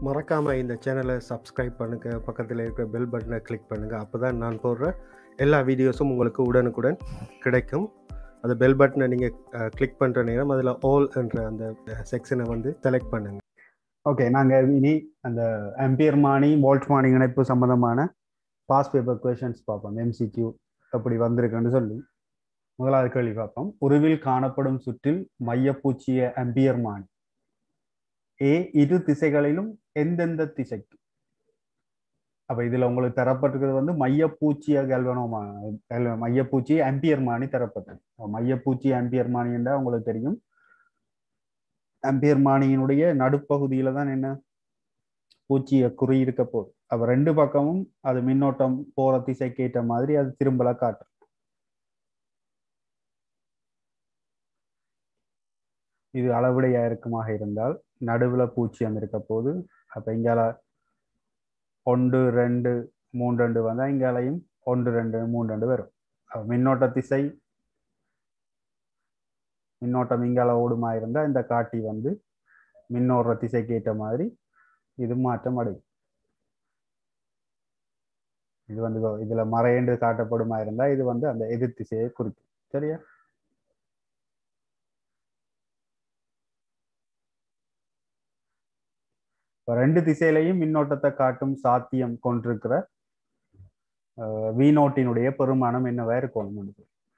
மறக்காமல் இந்த சேனலை சப்ஸ்கிரைப் பண்ணுங்கள், பக்கத்தில் இருக்கிற பெல் பட்டனை கிளிக் பண்ணுங்கள். அப்போ தான் நான் போடுற எல்லா வீடியோஸும் உங்களுக்கு உடனுக்குடன் கிடைக்கும். அந்த பெல் பட்டனை நீங்கள் கிளிக் பண்ணுற நேரம் அதில் ஆல் என்ற அந்த செக்ஷனை வந்து செலக்ட் பண்ணுங்கள். ஓகே, நாங்கள் இனி அந்த ஆம்பியர் மானி வோல்ட் மானி இணைப்பு சம்பந்தமான பாஸ் பேப்பர் கொஷின்ஸ் பார்ப்போம். எம்சிக்யூ அப்படி வந்திருக்குன்னு சொல்லி முதலாவது கேள்வி பார்ப்போம். உருவில் காணப்படும் சுற்றில் மையப்பூச்சிய ஆம்பியர் மானி இரு திசைகளிலும் எந்தெந்த திசைக்கு? அப்ப இதுல உங்களுக்கு தரப்பட்டிருக்கிறது வந்து மையப்பூச்சிய மையப்பூச்சி ஆம்பியர் மானி தரப்பட்டது. மையப்பூச்சி ஆம்பியர் மானி என்றால் உங்களுக்கு தெரியும், ஆம்பியர் மானியினுடைய நடுப்பகுதியில தான் என்ன பூச்சிய குறி இருக்க போகுது. அப்ப ரெண்டு பக்கமும் அது மின்னோட்டம் போற திசைக்கு ஏற்ற மாதிரி அது திரும்பல காட்டும். இது அளவுடையா இருக்குமாக இருந்தால் நடுவுல பூச்சியம் இருக்க போது. அப்ப இங்கால 1 2 3 2 வந்தா இங்காலையும் 1 2 3 2 வரும். மின்னோட்ட திசை மின்னோட்டம் இங்கால ஓடுமா இருந்தா இந்த காட்டி வந்து மின்னோடுற திசைக்கு ஏற்ற மாதிரி இது மாற்றம் அடையும். இது வந்து இதுல மறையென்று காட்டப்படுமா இருந்தா இது வந்து அந்த எதிர் திசையை குறிக்கும். சரியா? ரெண்டு திசையிலையும் மின்னோட்டத்தை காட்டும் சாத்தியம் கொண்டிருக்கிற V0 பெருமானம் என்னவா இருக்கணும்?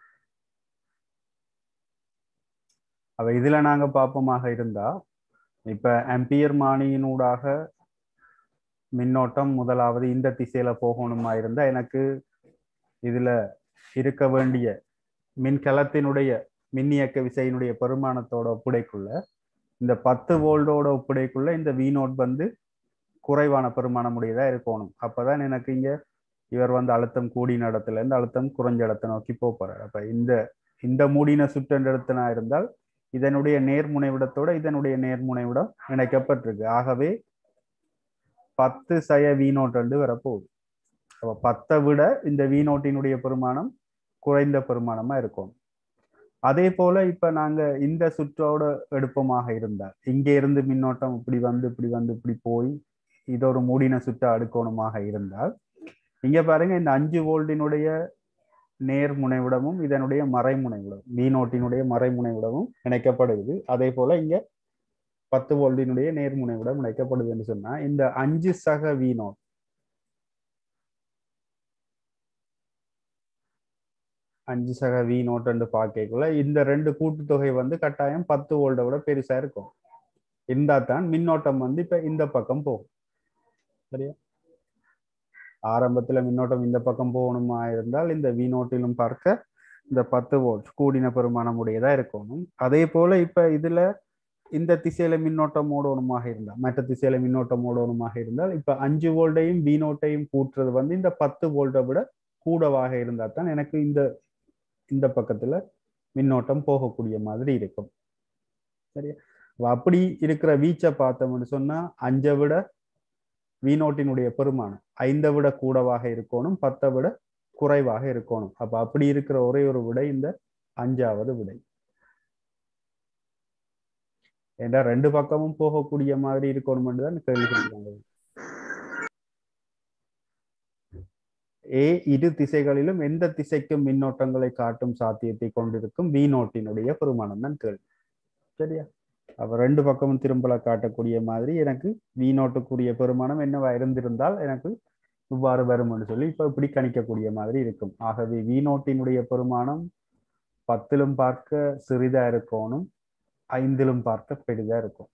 அப்ப இதுல நாங்க பாப்பமாக இருந்தா இப்ப ஆம்பியர் மானியினூடாக மின்னோட்டம் முதலாவது இந்த திசையில போகணுமா இருந்தா எனக்கு இதுல இருக்க வேண்டிய மின்கலத்தினுடைய மின்னியக்க விசையினுடைய பெருமானத்தோட ஒப்புடைக்குள்ள இந்த 10 வோல்டோட ஒப்புடைக்குள்ள இந்த V0 வந்து குறைவான பெருமானம் உடையதா இருக்கணும். அப்பதான் எனக்கு இங்க இவர் வந்து அழுத்தம் கூடின இடத்துல இருந்து அழுத்தம் குறைஞ்ச இடத்தை நோக்கி போறாரு. அப்ப இந்த மூடின சுற்றென்ற இடத்தினா இருந்தால் இதனுடைய நேர்முனைவிடத்தோட இதனுடைய நேர்முனைவிடம் இணைக்கப்பட்டிருக்கு. ஆகவே 10 சய V0 வரப்போகுது. அப்ப 10 விட இந்த V0 பெருமானம் குறைந்த பெருமானமா இருக்கும். அதே போல இப்ப நாங்க இந்த சுற்றோட எடுப்பமாக இருந்தால் இங்கே இருந்து மின்னோட்டம் இப்படி வந்து இப்படி போய் இது ஒரு மூடின சுற்ற அடுக்கோணமாக இருந்தால் இங்க பாருங்க, இந்த 5 வோல்டினுடைய நேர்முனைவிடமும் இதனுடைய மறைமுனைவிடம் V0 மறைமுனைவிடமும் இணைக்கப்படுது. அதே போல இங்க 10 வோல்டினுடைய நேர்முனைவிடம் இணைக்கப்படுது என்று சொன்னா இந்த 5 சக V0 5 சக V0 என்று பார்க்கக்குள்ள இந்த ரெண்டு கூட்டுத்தொகை வந்து கட்டாயம் 10 வோல்ட்டை விட பெருசா இருக்கும். இருந்தா தான் மின்னோட்டம் வந்து இப்ப இந்த பக்கம் போகும். சரியா? ஆரம்பத்துல மின்னோட்டம் இந்த பக்கம் போகணுமா இருந்தால் இந்த V0 பார்க்க இந்த 10 வோல்ட் கூடின பெருமானம் உடையதா இருக்கணும். அதே போல இப்ப இதுல இந்த திசையில மின்னோட்டம் ஓடணுமாக இருந்தால் மற்ற திசையில மின்னோட்டம் ஓடணுமாக இருந்தால் இப்ப 5 வோல்ட்டையும் V0 கூட்டுறது வந்து இந்த 10 வோல்ட்டை விட கூடவாக இருந்தா தான் எனக்கு இந்த பக்கத்துல மின்னோட்டம் போகக்கூடிய மாதிரி இருக்கும். சரியா? அப்படி இருக்கிற வீச்சை பார்த்தோம்னு சொன்னா 5 விட V0 பெருமானம் 5 விட கூடவாக இருக்கணும், 10 விட குறைவாக இருக்கணும். அப்ப அப்படி இருக்கிற ஒரே ஒரு விடை இந்த 5வது விடை. ஏன்னா ரெண்டு பக்கமும் போகக்கூடிய மாதிரி இருக்கணும் தான் கேள்வி கேட்கிறாங்க. இரு திசைகளிலும் எந்த திசைக்கும் மின்னோட்டங்களை காட்டும் சாத்தியத்தை கொண்டிருக்கும் V0 பெருமானம் தான் கேள்வி. சரியா? அப்ப ரெண்டு பக்கமும் திரும்பல காட்டக்கூடிய மாதிரி எனக்கு V0 பெருமானம் என்னவா இருந்திருந்தால் எனக்கு இவ்வாறு வரும்னு சொல்லி இப்ப இப்படி கணிக்கக்கூடிய மாதிரி இருக்கும். ஆகவே V0 பெருமானம் 10லும் பார்க்க சிறிதா இருக்கணும், 5லும் பார்க்க பெரிதா இருக்கும்.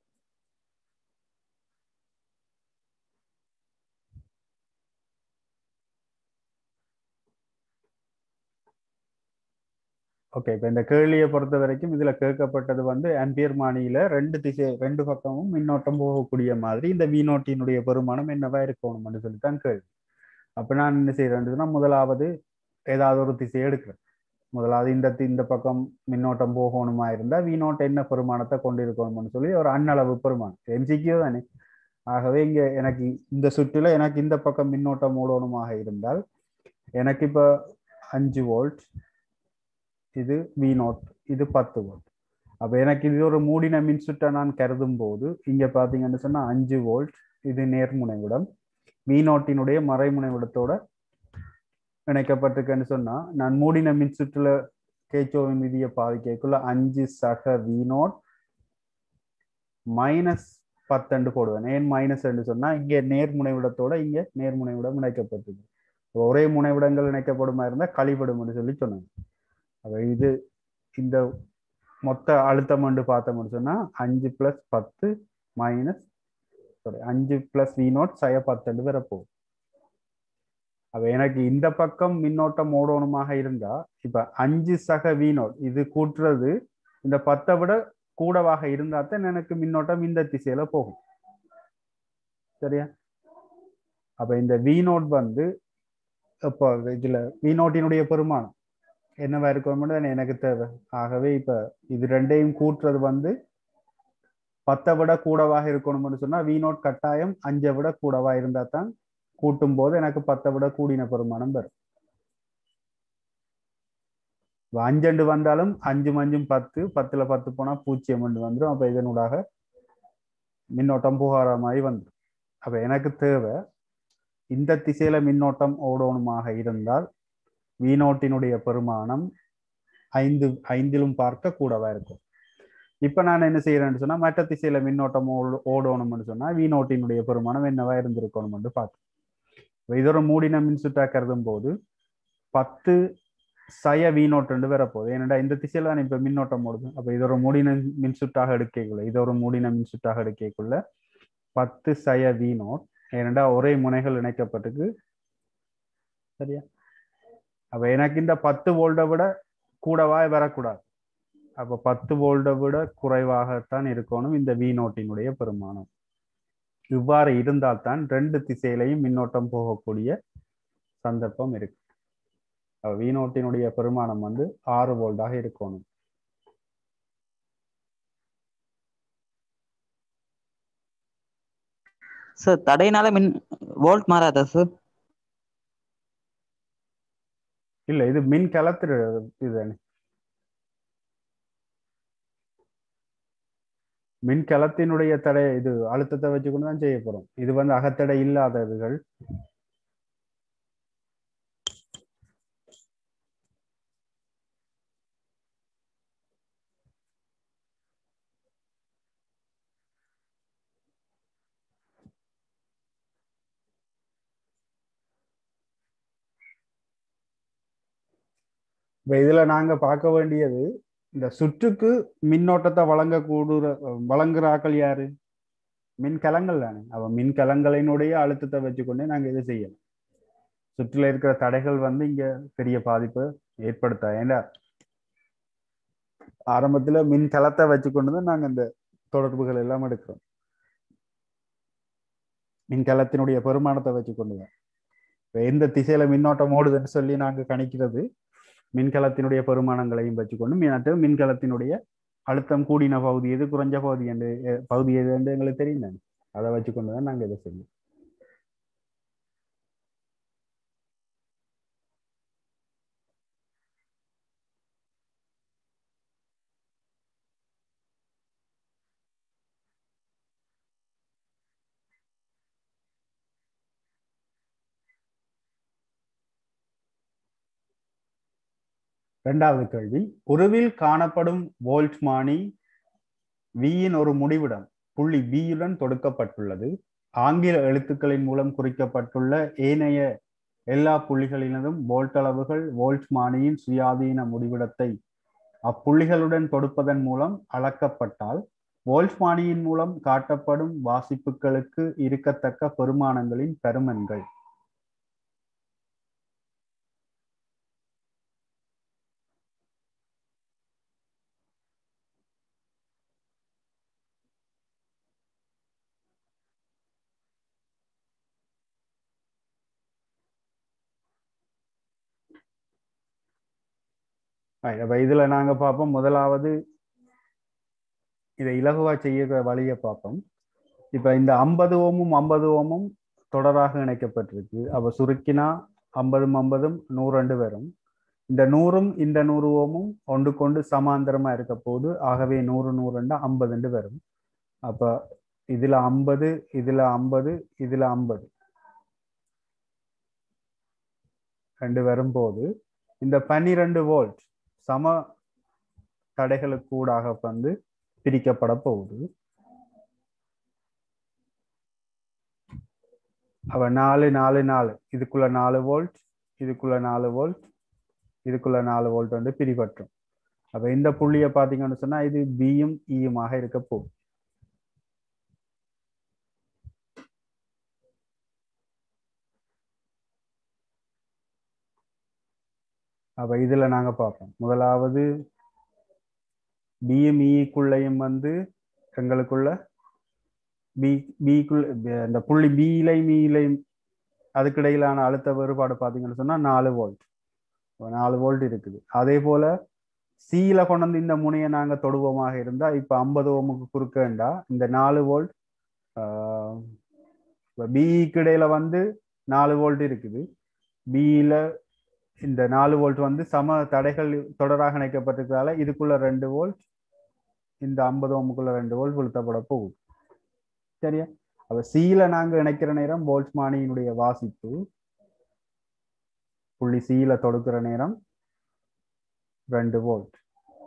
ஓகே, இப்ப இந்த கேள்வியை பொறுத்த வரைக்கும் இதுல கேட்கப்பட்டது வந்து ஆம்பியர் மானியில ரெண்டு பக்கமும் மின்னோட்டம் போகக்கூடிய மாதிரி இந்த V0 பெருமானம் என்னவா இருக்கணும்னு சொல்லித்தான் கேள்வி. அப்ப நான் என்ன செய்யறேன்னா முதலாவது ஏதாவது ஒரு திசையை எடுக்கிறேன். முதலாவது இந்த பக்கம் மின்னோட்டம் போகணுமா இருந்தா V0 என்ன பெருமானத்தை கொண்டிருக்கணும்னு சொல்லி ஒரு அண்ணளவு பெருமானம் எம்சிக்யூ தானே. ஆகவே இங்க எனக்கு இந்த சுற்றில எனக்கு இந்த பக்கம் மின்னோட்டம் ஓடணுமாக இருந்தால் எனக்கு இப்ப 5 வோல்ட், இது V0, இது 10 வோல்ட். அப்ப எனக்கு இது ஒரு மூடின மின்சுற்றை நான் கருதும் போது இங்க பாத்தீங்கன்னு சொன்னா 5 வோல்ட், இது நேர்முனைவிடம், V0 மறைமுனைவிடத்தோட இணைக்கப்பட்டிருக்குன்னு சொன்னா நான் மூடின மின்சுற்றுல கேச்சோவின் விதியை பாதிக்கக்குள்ள 5 சக V0 -10 போடுவேன். ஏன் மைனஸ் சொன்னா இங்க நேர்முனைவிடத்தோட இங்க நேர்முனைவிடம் இணைக்கப்பட்டிருக்கு. ஒரே முனைவிடங்கள் இணைக்கப்படுமா இருந்தா கழிபடும் சொல்லி சொன்னாங்க. அப்ப இது இந்த மொத்த அழுத்தம் பார்த்தோம்னு சொன்னா 5 + 10 5 + V0 -10 வரப்போகுது. அப்ப எனக்கு இந்த பக்கம் மின்னோட்டம் ஓடணுமாக இருந்தா இப்ப 5 சக V0 இது கூட்டுறது இந்த 10 விட கூடவாக இருந்தா தான் எனக்கு மின்னோட்டம் இந்த திசையில போகும். சரியா? அப்ப இந்த V0 வந்து இப்போ இதுல V0 பெருமானம் என்னவா இருக்கணும் எனக்கு தேவை. ஆகவே இப்ப இது ரெண்டையும் கூட்டுறது வந்து 10 விட கூடவாக இருக்கணும்னு சொன்னா V0 கட்டாயம் 5 விட கூடவா இருந்தா தான் கூட்டும் போது எனக்கு 10 விட கூடின பெருமானம் வரும். 5 வந்தாலும் 5 × 10, 10ல் 10 போனா 0 வந்துடும். அப்ப இதனூடாக மின்னோட்டம் புகார மாதிரி வந்துடும். அப்ப எனக்கு தேவை இந்த திசையில மின்னோட்டம் ஓடணுமாக இருந்தால் V0 பெருமானம் 5லும் பார்க்க கூடவா இருக்கும். இப்ப நான் என்ன செய்யறேன்னு சொன்னா மற்ற திசையில மின்னோட்டம் ஓடணும்னு சொன்னா V0 பெருமானம் என்னவா இருந்திருக்கணும் பார்க்க. இது ஒரு மூடின மின்சுற்றா கருதும் போது 10 சய V0 வரப்போகுது. ஏன்னா இந்த திசையில தான் இப்ப மின்னோட்டம் ஓடுது. அப்ப இது ஒரு மூடின மின்சுற்றாக எடுக்கக்குள்ள இது ஒரு மூடின மின்சுற்றாக எடுக்கக்குள்ள 10 சய V0 ஏனெண்டா ஒரே முனைகள் இணைக்கப்பட்டிருக்கு. சரியா? அப்ப எனக்கு இந்த 10 வோல்ட்டை விட கூடவா வரக்கூடாது. அப்ப 10 வோல்ட்டை விட குறைவாகத்தான் இருக்கணும் இந்த V0 பெருமானம். இவ்வாறு இருந்தால்தான் 2 திசையிலையும் மின்னோட்டம் போகக்கூடிய சந்தர்ப்பம் இருக்கு. V0 பெருமானம் வந்து 6 வோல்ட்டாக இருக்கணும். சார் தடையினால மின் வோல்ட் மாறாதா சார்? இல்ல, இது மின் கலத்திர இதுதானே. மின்கலத்தினுடைய தடை இது அழுத்தத்தை வச்சுக்கொண்டு தான் செய்ய போறோம். இது வந்து அகத்தடை இல்லாததுகள். இப்ப இதுல நாங்க பார்க்க வேண்டியது இந்த சுற்றுக்கு மின்னோட்டத்தை வழங்குறாக்கள் யாரு? மின்கலங்கள் தானே. அப்ப மின்கலங்களினுடைய அழுத்தத்தை வச்சுக்கொண்டு நாங்க இதை செய்யணும். சுற்றுல இருக்கிற தடைகள் வந்து இங்க பெரிய பாதிப்பு ஏற்படுத்தா. ஏன்னா ஆரம்பத்துல மின்கலத்தை வச்சுக்கொண்டுதான் நாங்க இந்த தொடர்புகள் எல்லாம் எடுக்கிறோம். மின்கலத்தினுடைய பெருமானத்தை வச்சுக்கொண்டுதான் எந்த திசையில மின்னோட்டம் ஓடுதுன்னு சொல்லி நாங்க கணிக்கிறது மின்கலத்தினுடைய பெருமானங்களையும் வச்சுக்கொண்டு மின்கலத்தினுடைய அழுத்தம் கூடின பகுதி எது குறைஞ்ச பகுதி எது என்று எங்களுக்கு தெரியும். அதை வச்சுக்கொண்டுதான் நாங்க இதை செய்யணும். இரண்டாவது கேள்வி, உருவில் காணப்படும் வோல்ட்மானி வியின் ஒரு முடிவிடம் புள்ளி பியுடன் தொடுக்கப்பட்டுள்ளது. ஆங்கில எழுத்துக்களின் மூலம் குறிக்கப்பட்டுள்ள ஏனைய எல்லா புள்ளிகளினதும் வோல்ட் அளவுகள் வோல்ட்மானியின் சுயாதீன முடிவிடத்தை அப்புள்ளிகளுடன் தொடுப்பதன் மூலம் அளக்கப்பட்டால் வோல்ட்மானியின் மூலம் காட்டப்படும் வாசிப்புகளுக்கு இருக்கத்தக்க பெருமானங்களின் பெருமன்கள். இதுல நாங்க பார்ப்போம். முதலாவது இதை இலகுவா செய்ய வழியை பார்ப்போம். இப்ப இந்த 50 ஓமும் 50 ஓமும் தொடராக இணைக்கப்பட்டிருக்கு. அப்ப சுருக்கினா 50 50 102 வரும். இந்த 100ம் இந்த 100 ஓமும் ஒன்றுக்கொண்டு சமாந்தரமா இருக்க போது. ஆகவே 100 100 50 வரும். அப்ப இதுல 50 இதுல 50 இதுல 50 ரெண்டு வரும்போது இந்த 12 வோல்ட் சம தடைகளுக்கு கூடாக வந்து பிரிக்கப்பட போகுது. அவ 4 4 4 இதுக்குள்ள 4 வோல்ட் இதுக்குள்ள 4 வோல்ட் இதுக்குள்ள 4 வோல்ட் வந்து பிரிபற்றும். அப்ப இந்த புள்ளியை பாத்தீங்கன்னு சொன்னா இது பியும் ஈயுமாக இருக்க போகுது. அப்ப இதுல நாங்க பார்ப்போம். முதலாவது பியும் ஈக்குள்ளையும் வந்து எங்களுக்குள்ள பிக்குள்ள இந்த புள்ளி பியிலையும் ஈலையும் அதுக்கு இடையிலான அழுத்த வேறுபாடு பார்த்தீங்கன்னு சொன்னா 4 வோல்ட் 4 வோல்ட் இருக்குது. அதே போல சீல கொண்டு இந்த முனையை நாங்க தொடுவோமாக இருந்தா இப்ப 50 ஓமுக்கு குறுக்கண்டா இந்த 4 வோல்ட் பிக்கு இடையில வந்து 4 வோல்ட் இருக்குது. பியில இந்த 4 வோல்ட் வந்து சம தடைகள் தொடராக இணைக்கப்பட்டிருக்கிறதால இதுக்குள்ள 2 வோல்ட் இந்த 50 ஓமுக்குள்ள 2 வோல்ட் செலுத்தப்பட போகுது. சரியா? அப்ப சீல நாங்க இணைக்கிற நேரம் போல்ட்ஸ்மானியினுடைய வாசிப்பு புள்ளி சீல தொடுக்கிற நேரம் 2 வோல்ட்.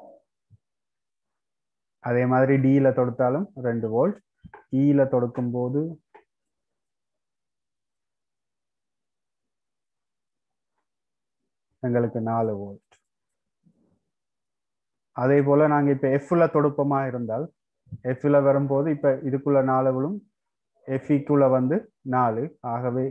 அதே மாதிரி டியில தொடுத்தாலும் 2 வோல்ட். ஈல தொடுக்கும் போது எங்களுக்கு 4 வோல்ட். அதே போல நாங்க இப்ப எஃப்ல தொடுப்பமா இருந்தால் எஃப்ல வரும்போது இப்ப இதுக்குள்ள 4 விழும் எஃப்இக்குள்ள வந்து 4. ஆகவே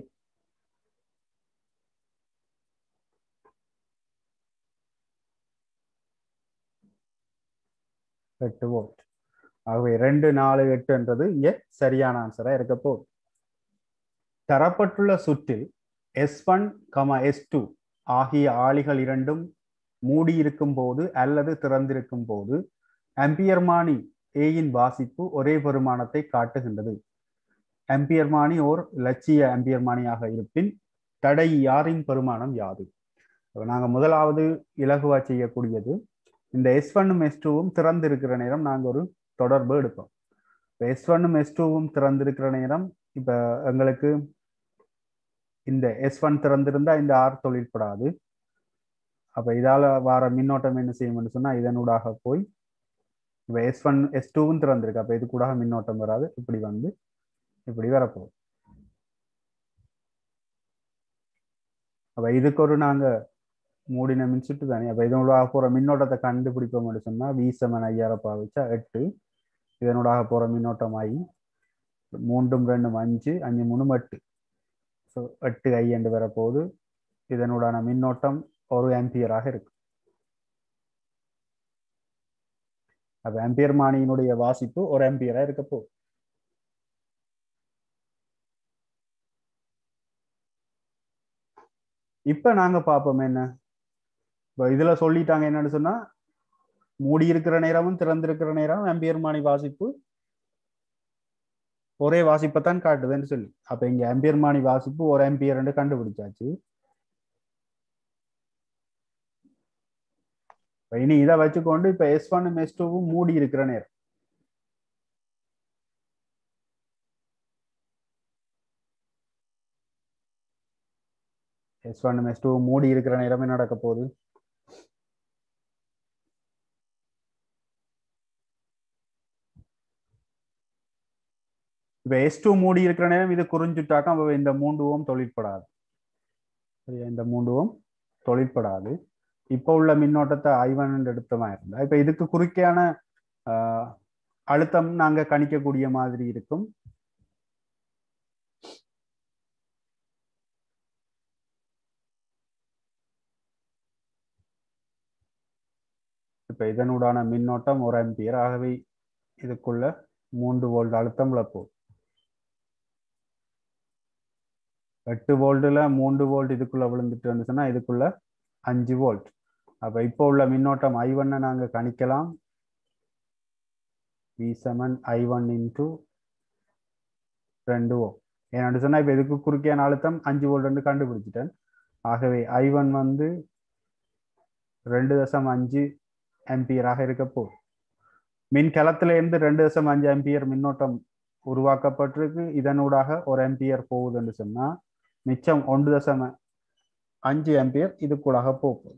எட்டு வோல்ட். ஆகவே 2 4 8 இங்க சரியான ஆன்சரா இருக்க போகுது. தரப்பட்டுள்ள சுற்றில் S1, S2 ஆகிய ஆளிகள் இரண்டும் மூடி இருக்கும் போது அல்லது திறந்திருக்கும் போது ஆம்பியர்மானி ஏயின் வாசிப்பு ஒரே பெருமானத்தை காட்டுகின்றது. ஆம்பியர்மானி ஓர் இலட்சிய ஆம்பியர்மானியாக இருப்பின் தடை யாரின் பெருமானம் யாது? நாங்க முதலாவது இலகுவா செய்யக்கூடியது இந்த S1ம் S2வும் திறந்திருக்கிற நேரம் நாங்க ஒரு தொடர்பு எடுப்போம். S1ம் S2வும் திறந்திருக்கிற நேரம் இப்ப எங்களுக்கு இந்த S1 திறந்திருந்தா இந்த R தொழிற்படாது. அப்ப இதால வார மின்னோட்டம் என்ன செய்யும்னு சொன்னா இதனூடாக போய் இப்ப S1 S2வும் திறந்திருக்கு. அப்ப இது கூட மின்னோட்டம் வராது. இப்படி வந்து இப்படி வரப்போகுது. அப்ப இதுக்கு ஒரு நாங்க மூடின மின்சுட்டு தானே. அப்ப இதனூடாக போற மின்னோட்டத்தை கண்டுபிடிப்போம் சொன்னா V7 ஐயார பாவிச்சா 8. இதனூடாக போற மின்னோட்டம் I 3 2 5 5 3 8. ஸோ 8 I என்று வரப்போகுது. இதனுடான மின்னோட்டம் 1 ஆம்பியராக இருக்கு. அப்ப ஆம்பியர்மானியினுடைய வாசிப்பு 1 ஆம்பியரா இருக்க போகுது. இப்ப நாங்க பார்ப்போம் என்ன இதுல சொல்லிட்டாங்க என்னன்னு சொன்னா மூடி இருக்கிற நேரமும் திறந்திருக்கிற நேரம் ஆம்பியர்மானி வாசிப்பு ஒரே வாசிப்பைத்தான் காட்டுதுன்னு சொல்லி. அப்ப இங்க ஆம்பியர்மானி வாசிப்பு 1 ஆம்பியர் கண்டுபிடிச்சாச்சு. இனி இதை வச்சுக்கொண்டு இப்ப S1ம் S2வும் மூடி இருக்கிற நேரம் S1ம் S2வும் மூடி இருக்கிற நேரம் என்ன நடக்க போகுது? இப்ப S2 மூடி இருக்கிற நேரம் இது குறிஞ்சுட்டாக்கா இந்த 3 ஓம் தொழிற்படாது. சரியா? இந்த 3 ஓம் தொழிற்படாது. இப்ப உள்ள மின்னோட்டத்தை I1 எடுத்தமா இருந்தா இப்ப இதுக்கு குறுக்கையான அழுத்தம் நாங்க கணிக்கக்கூடிய மாதிரி இருக்கும். இப்ப இதனுடான மின்னோட்டம் 1 ஆம்பியர். ஆகவே இதுக்குள்ள 3 வோல்ட் அழுத்தம் போகுது. 8 வோல்ட்ல 3 வோல்ட் இதுக்குள்ள விழுந்துட்டு இருந்துச்சுன்னா இதுக்குள்ள 5 வோல்ட். அப்ப இப்போ உள்ள மின்னோட்டம் I1 நாங்க கணிக்கலாம். V7 I1 into 2 ஓம். ஏன்னு சொன்னா இப்ப இதுக்கு குறுக்கையான அழுத்தம் 5 வோல்ட் கண்டுபிடிச்சிட்டேன். ஆகவே I1 வந்து 2.5 ஆம்பியராக இருக்க போகுது. மின்கலத்திலிருந்து 2.5 ஆம்பியர் மின்னோட்டம் உருவாக்கப்பட்டிருக்கு. இதனூடாக 1 ஆம்பியர் போகுதுன்னு சொன்னா மிச்சம் 1.5 ஆம்பியர் இதுக்கூடாக போகுது.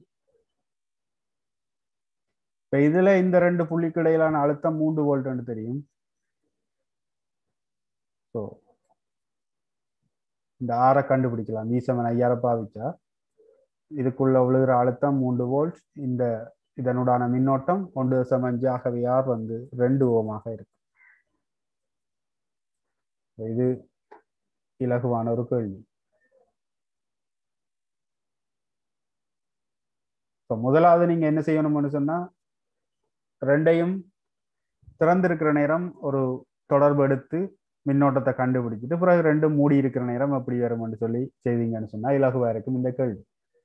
இப்ப இதுல இந்த 2 புள்ளிக்கு இடையிலான அழுத்தம் 3 வோல்ட்னு தெரியும். ஸோ இந்த ஆரை கண்டுபிடிக்கலாம். V7 ஐஆரை பாவிச்சா இதுக்குள்ள விழுகிற அழுத்தம் 3 வோல்ட், இந்த இதனுடான மின்னோட்டம் 1.5, ஆகவே R வந்து 2 ஓமாக இருக்கு. இது இலகுவான ஒரு கேள்வி. முதலாவது நீங்க என்ன செய்யணும்னு சொன்னா, ரெண்டையும் திறந்திருக்கிற நேரம் ஒரு தொடர்பு எடுத்து மின்னோட்டத்தை கண்டுபிடிச்சிட்டு பிறகு ரெண்டும் மூடி இருக்கிற நேரம் அப்படி வரும்னு சொல்லி செய்தீங்கன்னு சொன்னா இலகுவா இருக்கும் இந்த கேள்வி.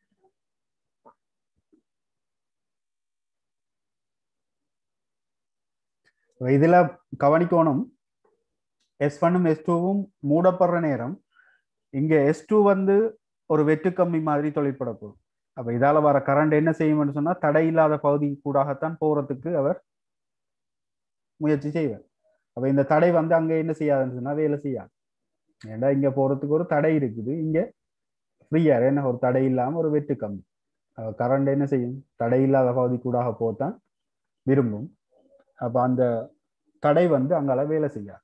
இதுல கவனிக்கணும், S1ம் S2வும் மூடப்படுற நேரம் இங்க S2 வந்து ஒரு வெட்டு கம்பி மாதிரி தொழிற்பட போகும். அப்ப இதால வர கரண்ட் என்ன செய்யும்னு சொன்னா தடை இல்லாத பகுதி கூடாகத்தான் போறதுக்கு அவர் முயற்சி செய்வார். அப்ப இந்த தடை வந்து அங்க என்ன செய்யாதுன்னு சொன்னா வேலை செய்யாது. ஏன்னா இங்க போறதுக்கு ஒரு தடை இருக்குது, இங்க ஃப்ரீயா என்ன ஒரு தடை இல்லாம ஒரு வெட்டு கம்பி. கரண்ட் என்ன செய்யும், தடை இல்லாத பகுதி கூடாக போத்தான் விரும்பும். அப்ப அந்த தடை வந்து அங்கால வேலை செய்யாது.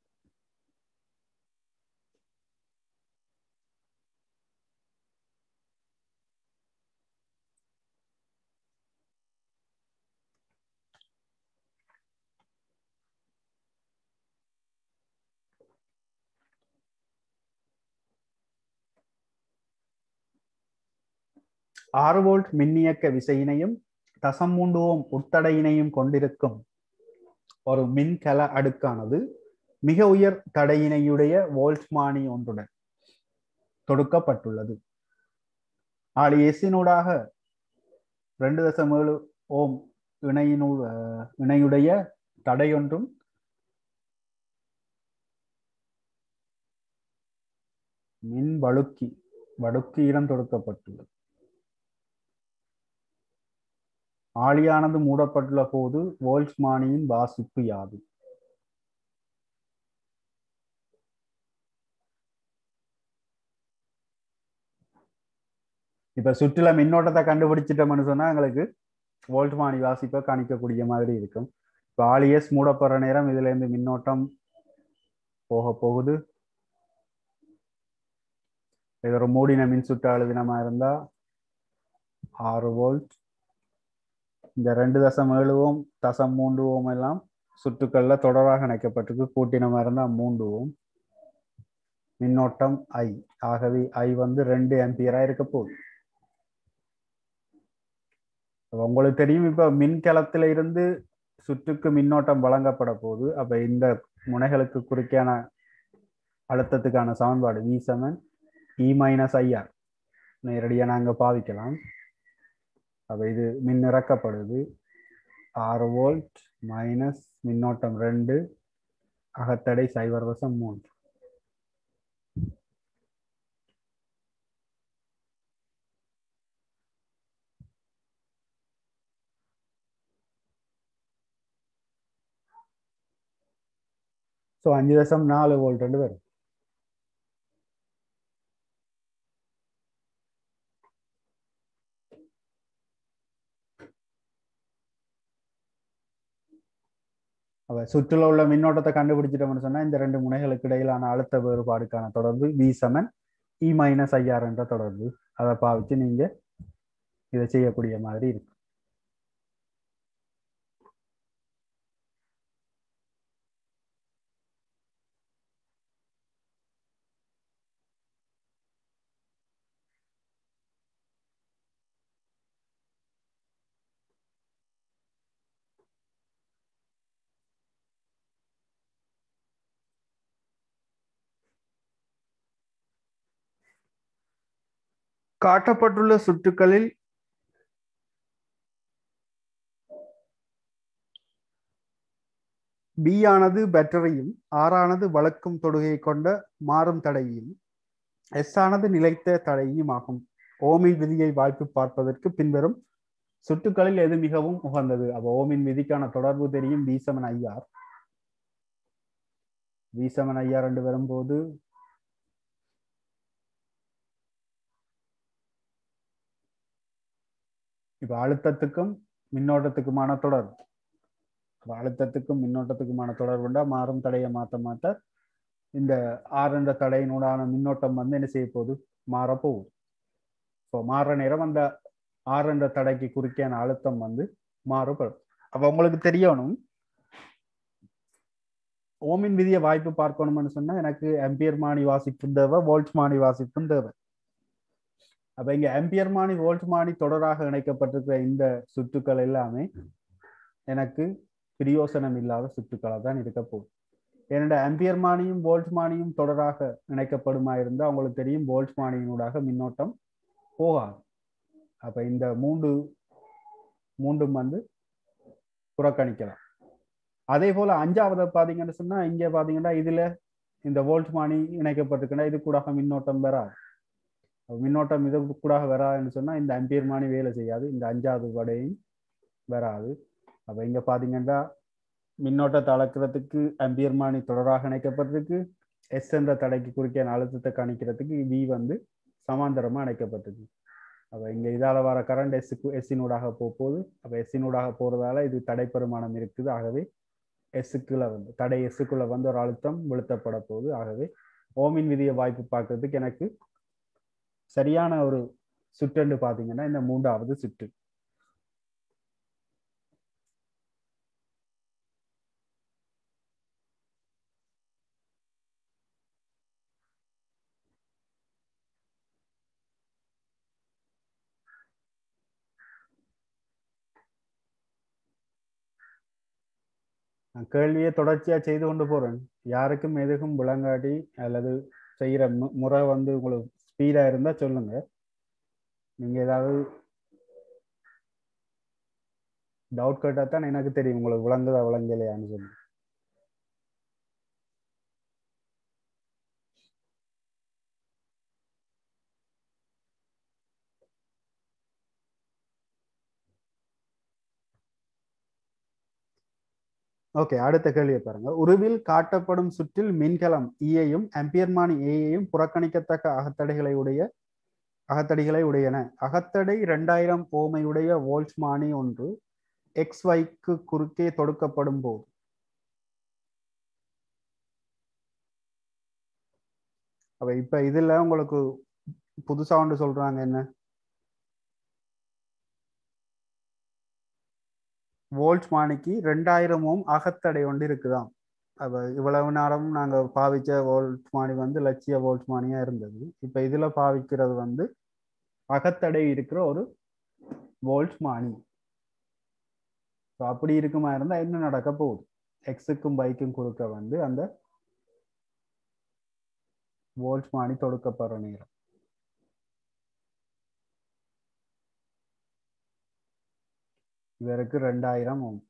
ஆறு வோல்ட் மின்னியக்க விசையினையும் 0.3 ஓம் உட்தடையினையும் கொண்டிருக்கும் ஒரு மின்கல அடுக்கானது மிக உயர் தடையினையுடைய வோல்ட்மானி ஒன்றுடன் தொடுக்கப்பட்டுள்ளது. ஆளி எஸ்ஸினூடாக 2.7 ஓம் இணையுடைய தடையொன்றும் மின் வடுக்கியிடம் தொடுக்கப்பட்டுள்ளது. ஆளியானது மூடப்பட்டுள்ள போது வோல்ட்மானியின் வாசிப்பு யாது? இப்ப சுற்றுல மின்னோட்டத்தை கண்டுபிடிச்சிட்டோம்னு சொன்னா எங்களுக்கு வோல்ட்மானி வாசிப்பை கணிக்கக்கூடிய மாதிரி இருக்கும். இப்போ ஆலிஎஸ் மூடப்படுற நேரம் இதுல இருந்து மின்னோட்டம் போக போகுது. இது ஒரு மூடின மின் சுற்று அழுதினமா இருந்தா 6 வோல்ட். இந்த 2.7 ஓம் 0.3 ஓம் எல்லாம் சுற்றுக்கள்ல தொடராக இணைக்கப்பட்டிருக்கு. கூட்டினமா இருந்தா 3 ஓம். மின்னோட்டம் I, ஆகவே I வந்து 2 ஆம்பியரா இருக்க போகுது. உங்களுக்கு தெரியும், இப்ப மின்கலத்தில இருந்து சுற்றுக்கு மின்னோட்டம் வழங்கப்பட போகுது. அப்ப இந்த முனைகளுக்கு குறுக்கான அழுத்தத்துக்கான சமன்பாடு V7 E - IR நேரடியா நாங்க பாவிக்கலாம். அப்ப இது மின் இறக்கப்படுது 6 வோல்ட் மைனஸ் மின்னோட்டம் 2, அகத்தடை 0.3. ஸோ 5.4 வோல்ட் வரும். அவ சுற்றுல உள்ள மின்னோட்டத்தை கண்டுபிடிச்சிட்டோம்னு சொன்னா இந்த 2 முனைகளுக்கு இடையிலான அழுத்த வேறுபாடுக்கான தொடர்பு V7 E - IR என்ற தொடர்பு, அதை பாவிச்சு நீங்க இதை செய்யக்கூடிய மாதிரி இருக்கு. காட்டப்பட்டுள்ள சுற்றுகளில் B ஆனது பேட்டரியும், R ஆனது வளர்க்கும் தொடுகையை கொண்ட மாறும் தடையும், S ஆனது நிலைத்த தடையும் ஆகும். ஓமின் விதியை வாய்ப்பு பார்ப்பதற்கு பின்வரும் சுட்டுக்களில் எது மிகவும் உகந்தது? அப்ப ஓமின் விதிக்கான தொடர்பு தெரியும், வீசமன் ஐயார். வீசமன் ஐயார் என்று வரும்போது இப்ப அழுத்தத்துக்கும் மின்னோட்டத்துக்குமான தொடர்பு. அழுத்தத்துக்கும் மின்னோட்டத்துக்குமான தொடர்புண்டா மாறும் தடையை மாத்த இந்த ஆர் என்ற தடையினூடான மின்னோட்டம் வந்து என்ன செய்ய போகுது? மாறப்போகுது. ஸோ மாறுற நேரம் அந்த ஆர் என்ற தடைக்கு குறுக்கான அழுத்தம் வந்து மாறுபடும். அப்ப உங்களுக்கு தெரியணும், ஓமின் விதியை வாய்ப்பு பார்க்கணும்னு சொன்னா எனக்கு ஆம்பியர் மானி வாசிப்பும் தேவை, வோல்ட் மானி வாசிப்பும் தேவை. அப்ப இங்க ஆம்பியர் மானி வோல்ட் மானி தொடராக இணைக்கப்பட்டிருக்கிற இந்த சுற்றுக்கள் எல்லாமே எனக்கு பிரயோசனம் இல்லாத சுற்றுக்களாக தான் இருக்க போகுது. ஏனென்ற ஆம்பியர் மானியும் வோல்ட் மானியும் தொடராக இணைக்கப்படுமா இருந்தால் உங்களுக்கு தெரியும், வோல்ட் மானியினூடாக மின்னோட்டம் போகாது. அப்ப இந்த மூன்றும் வந்து புறக்கணிக்கலாம். அதே போல அஞ்சாவது பாத்தீங்கன்னு சொன்னா, இங்க பாத்தீங்கன்னா இதுல இந்த வோல்ட் மானி இணைக்கப்பட்டிருக்குன்னா இது கூட மின்னோட்டம் வராது. மின்னோட்டம் இது கூட வராதுன்னு சொன்னா இந்த ஆம்பியர் மானி வேலை செய்யாது, இந்த அஞ்சாவது படையும் வராது. அப்ப இங்க பாத்தீங்கன்னா மின்னோட்டத்தை அளக்கிறதுக்கு ஆம்பியர் மானி தொடராக இணைக்கப்பட்டிருக்கு, எஸ் என்ற தடைக்கு குறுக்கிய அழுத்தத்தை கணிக்கிறதுக்கு வி வந்து சமாந்தரமா இணைக்கப்பட்டிருக்கு. அப்ப இங்க இதால வர கரண்ட் எஸ்ஸினூடாக போகுது. அப்ப எஸ்ஸினூடாக போறதால இது தடை பெருமானம் இருக்குது. ஆகவே எஸ்ஸுக்குள்ள வந்து தடை எஸ்ஸுக்குள்ள வந்து ஒரு அழுத்தம் விழுத்தப்பட போகுது. ஆகவே ஓமின் விதியை வாய்ப்பு பார்க்கறதுக்கு எனக்கு சரியான ஒரு சுற்று பாத்தீங்கன்னா இந்த மூன்றாவது சுற்று. நான் கேள்வியை தொடர்ச்சியா செய்து கொண்டு போறேன். யாருக்கும் எதுக்கும் விளங்காட்டி அல்லது செய்யற முறை வந்து உங்களுக்கு ஸ்பீடா இருந்தா சொல்லுங்க. நீங்க ஏதாவது டவுட் கேட்டா தான் எனக்கு தெரியும் உங்களுக்கு விளங்குதா விளங்கலையான்னு சொல்லி. ஓகே, அடுத்த கேள்வியை பாருங்க. உருவில் காட்டப்படும் சுற்றில் மின்கலம் ஈயையும் ஆம்பியர்மானி ஏயையும் புறக்கணிக்கத்தக்க அகத்தடிகளை உடையன. அகத்தடை 2000 ஓமையுடைய வோல்ட் மானி ஒன்று எக்ஸ் வைக்கு குறுக்கே தொடுக்கப்படும் போது அப்ப இப்ப இதுல உங்களுக்கு புதுசா ஒன்று சொல்றாங்க. என்ன? வோல்ட் மானிக்கு 2000 ஓம் அகத்தடை ஒன்று இருக்குதாம். அப்ப இவ்வளவு நேரமும் நாங்க பாவிச்ச வோல்ட் மானி வந்து லட்சிய வோல்ட் மானியா இருந்தது. இப்ப இதுல பாவிக்கிறது வந்து அகத்தடை இருக்கிற ஒரு வோல்ட் மானி. அப்படி இருக்குமா இருந்தா என்ன நடக்க போகுது? எக்ஸுக்கும் பைக்கும் கொடுக்க வந்து அந்த வோல்ட் மானி தொடுக்கப்படுற நேரம் இதற்கு 2000 ஓம்.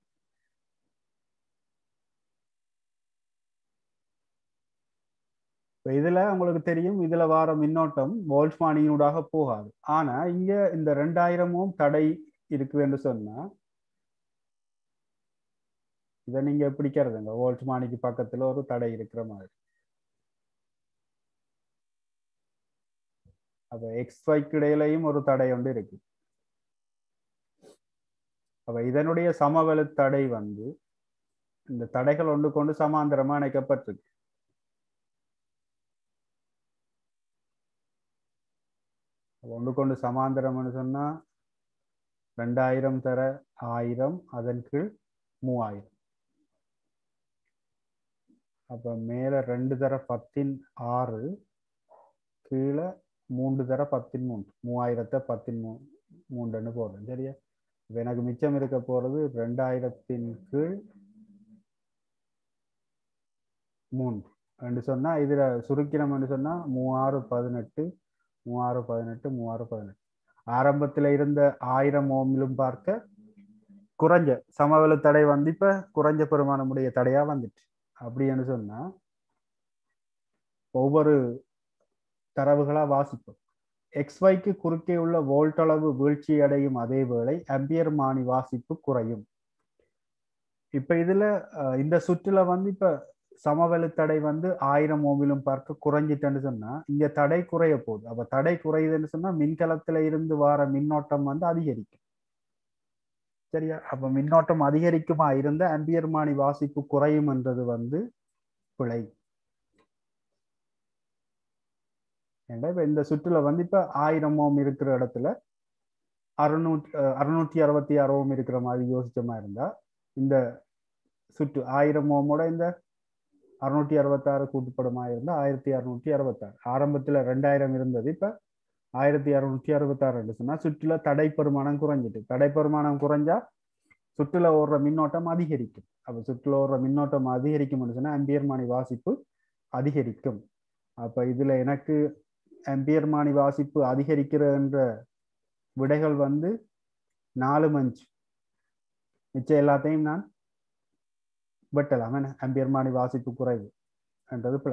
இதுல உங்களுக்கு தெரியும், இதுல வார மின்னோட்டம் வோல்ட் மானியூடாக போகாது. ஆனா இங்க இந்த 2000 ஓம் தடை இருக்கு என்று சொன்னா இதை நீங்க பிடிக்கிறதுங்க. வோல்ட் மானிக்கு பக்கத்துல ஒரு தடை இருக்கிற மாதிரி. அப்ப எக்ஸ் வைக்கு இடையிலையும் ஒரு தடை ஒன்று இருக்கு. அப்ப இதனுடைய சமவெளி தடை வந்து இந்த தடைகள் ஒன்று கொண்டு சமாந்தரமா இணைக்கப்பட்டிருக்கு. ஒன்று கொண்டு சமாந்தரம்னு சொன்னா 2000 தர 1000, அதன் கீழ் 3000. அப்ப மேல 2 தர 10 6, கீழே 3 தர 10 3, 3000 10 3ன்னு போடுறேன். சரியா? இப்ப எனக்கு மிச்சம் இருக்க போறது 2000 கீழ் 3 என்று சொன்னா இதுல சுருக்கினம்னு சொன்னா 36 18 36 18 36 18. ஆரம்பத்துல இருந்த 1000 ஓமிலும் பார்க்க குறைஞ்ச சமவெளி தடை வந்து இப்ப குறைஞ்ச பெருமானமுடைய தடையா வந்துட்டு. அப்படின்னு சொன்னா ஒவ்வொரு தரவுகளா வாசிப்போம். XYக்கு குறுக்கே உள்ள வோல்ட் அளவு வீழ்ச்சி அடையும் அதே வேளை ஆம்பியர் மானி வாசிப்பு குறையும். இப்ப இதுல இந்த சுற்றுல வந்து இப்ப சமவெளி தடை வந்து 1000 ஓமிலும் பார்க்க குறைஞ்சிட்டேன்னு சொன்னா இங்க தடை குறைய போகுது. அப்ப தடை குறையுதுன்னு சொன்னா மின்கலத்துல இருந்து வர மின்னோட்டம் வந்து அதிகரிக்கும். சரியா? அப்ப மின்னோட்டம் அதிகரிக்குமா இருந்த ஆம்பியர் மானி வாசிப்பு குறையும் என்றது வந்து பிழை. இப்ப இந்த சுற்றுல வந்து இப்ப 1000 ஓம் இருக்கிற இடத்துல 666 ஓம் இருக்கிற மாதிரி யோசிச்சமா இருந்தா இந்த சுற்று 1000 ஓமோட இந்த 666 கூட்டுப்படமா இருந்தா 1666. ஆரம்பத்துல 2000 இருந்தது, இப்ப 1666 சொன்னா சுற்றுல தடை பெருமானம் குறைஞ்சிட்டு. தடை பெருமானம் குறைஞ்சா சுற்றுல ஓடுற மின்னோட்டம் அதிகரிக்கும். அப்ப சுற்றுல ஓடுற மின்னோட்டம் அதிகரிக்கும் சொன்னா ஆம்பியர் மானி வாசிப்பு அதிகரிக்கும். அப்ப இதுல எனக்கு ஆம்பியர் மானி வாசிப்பு அதிகரிக்கிற என்ற விடைகள் வந்து 4 5. மிச்சம் எல்லாத்தையும் நான் வெட்டலாம். ஆம்பியர் மானி வாசிப்பு குறைவு என்றது பிழை.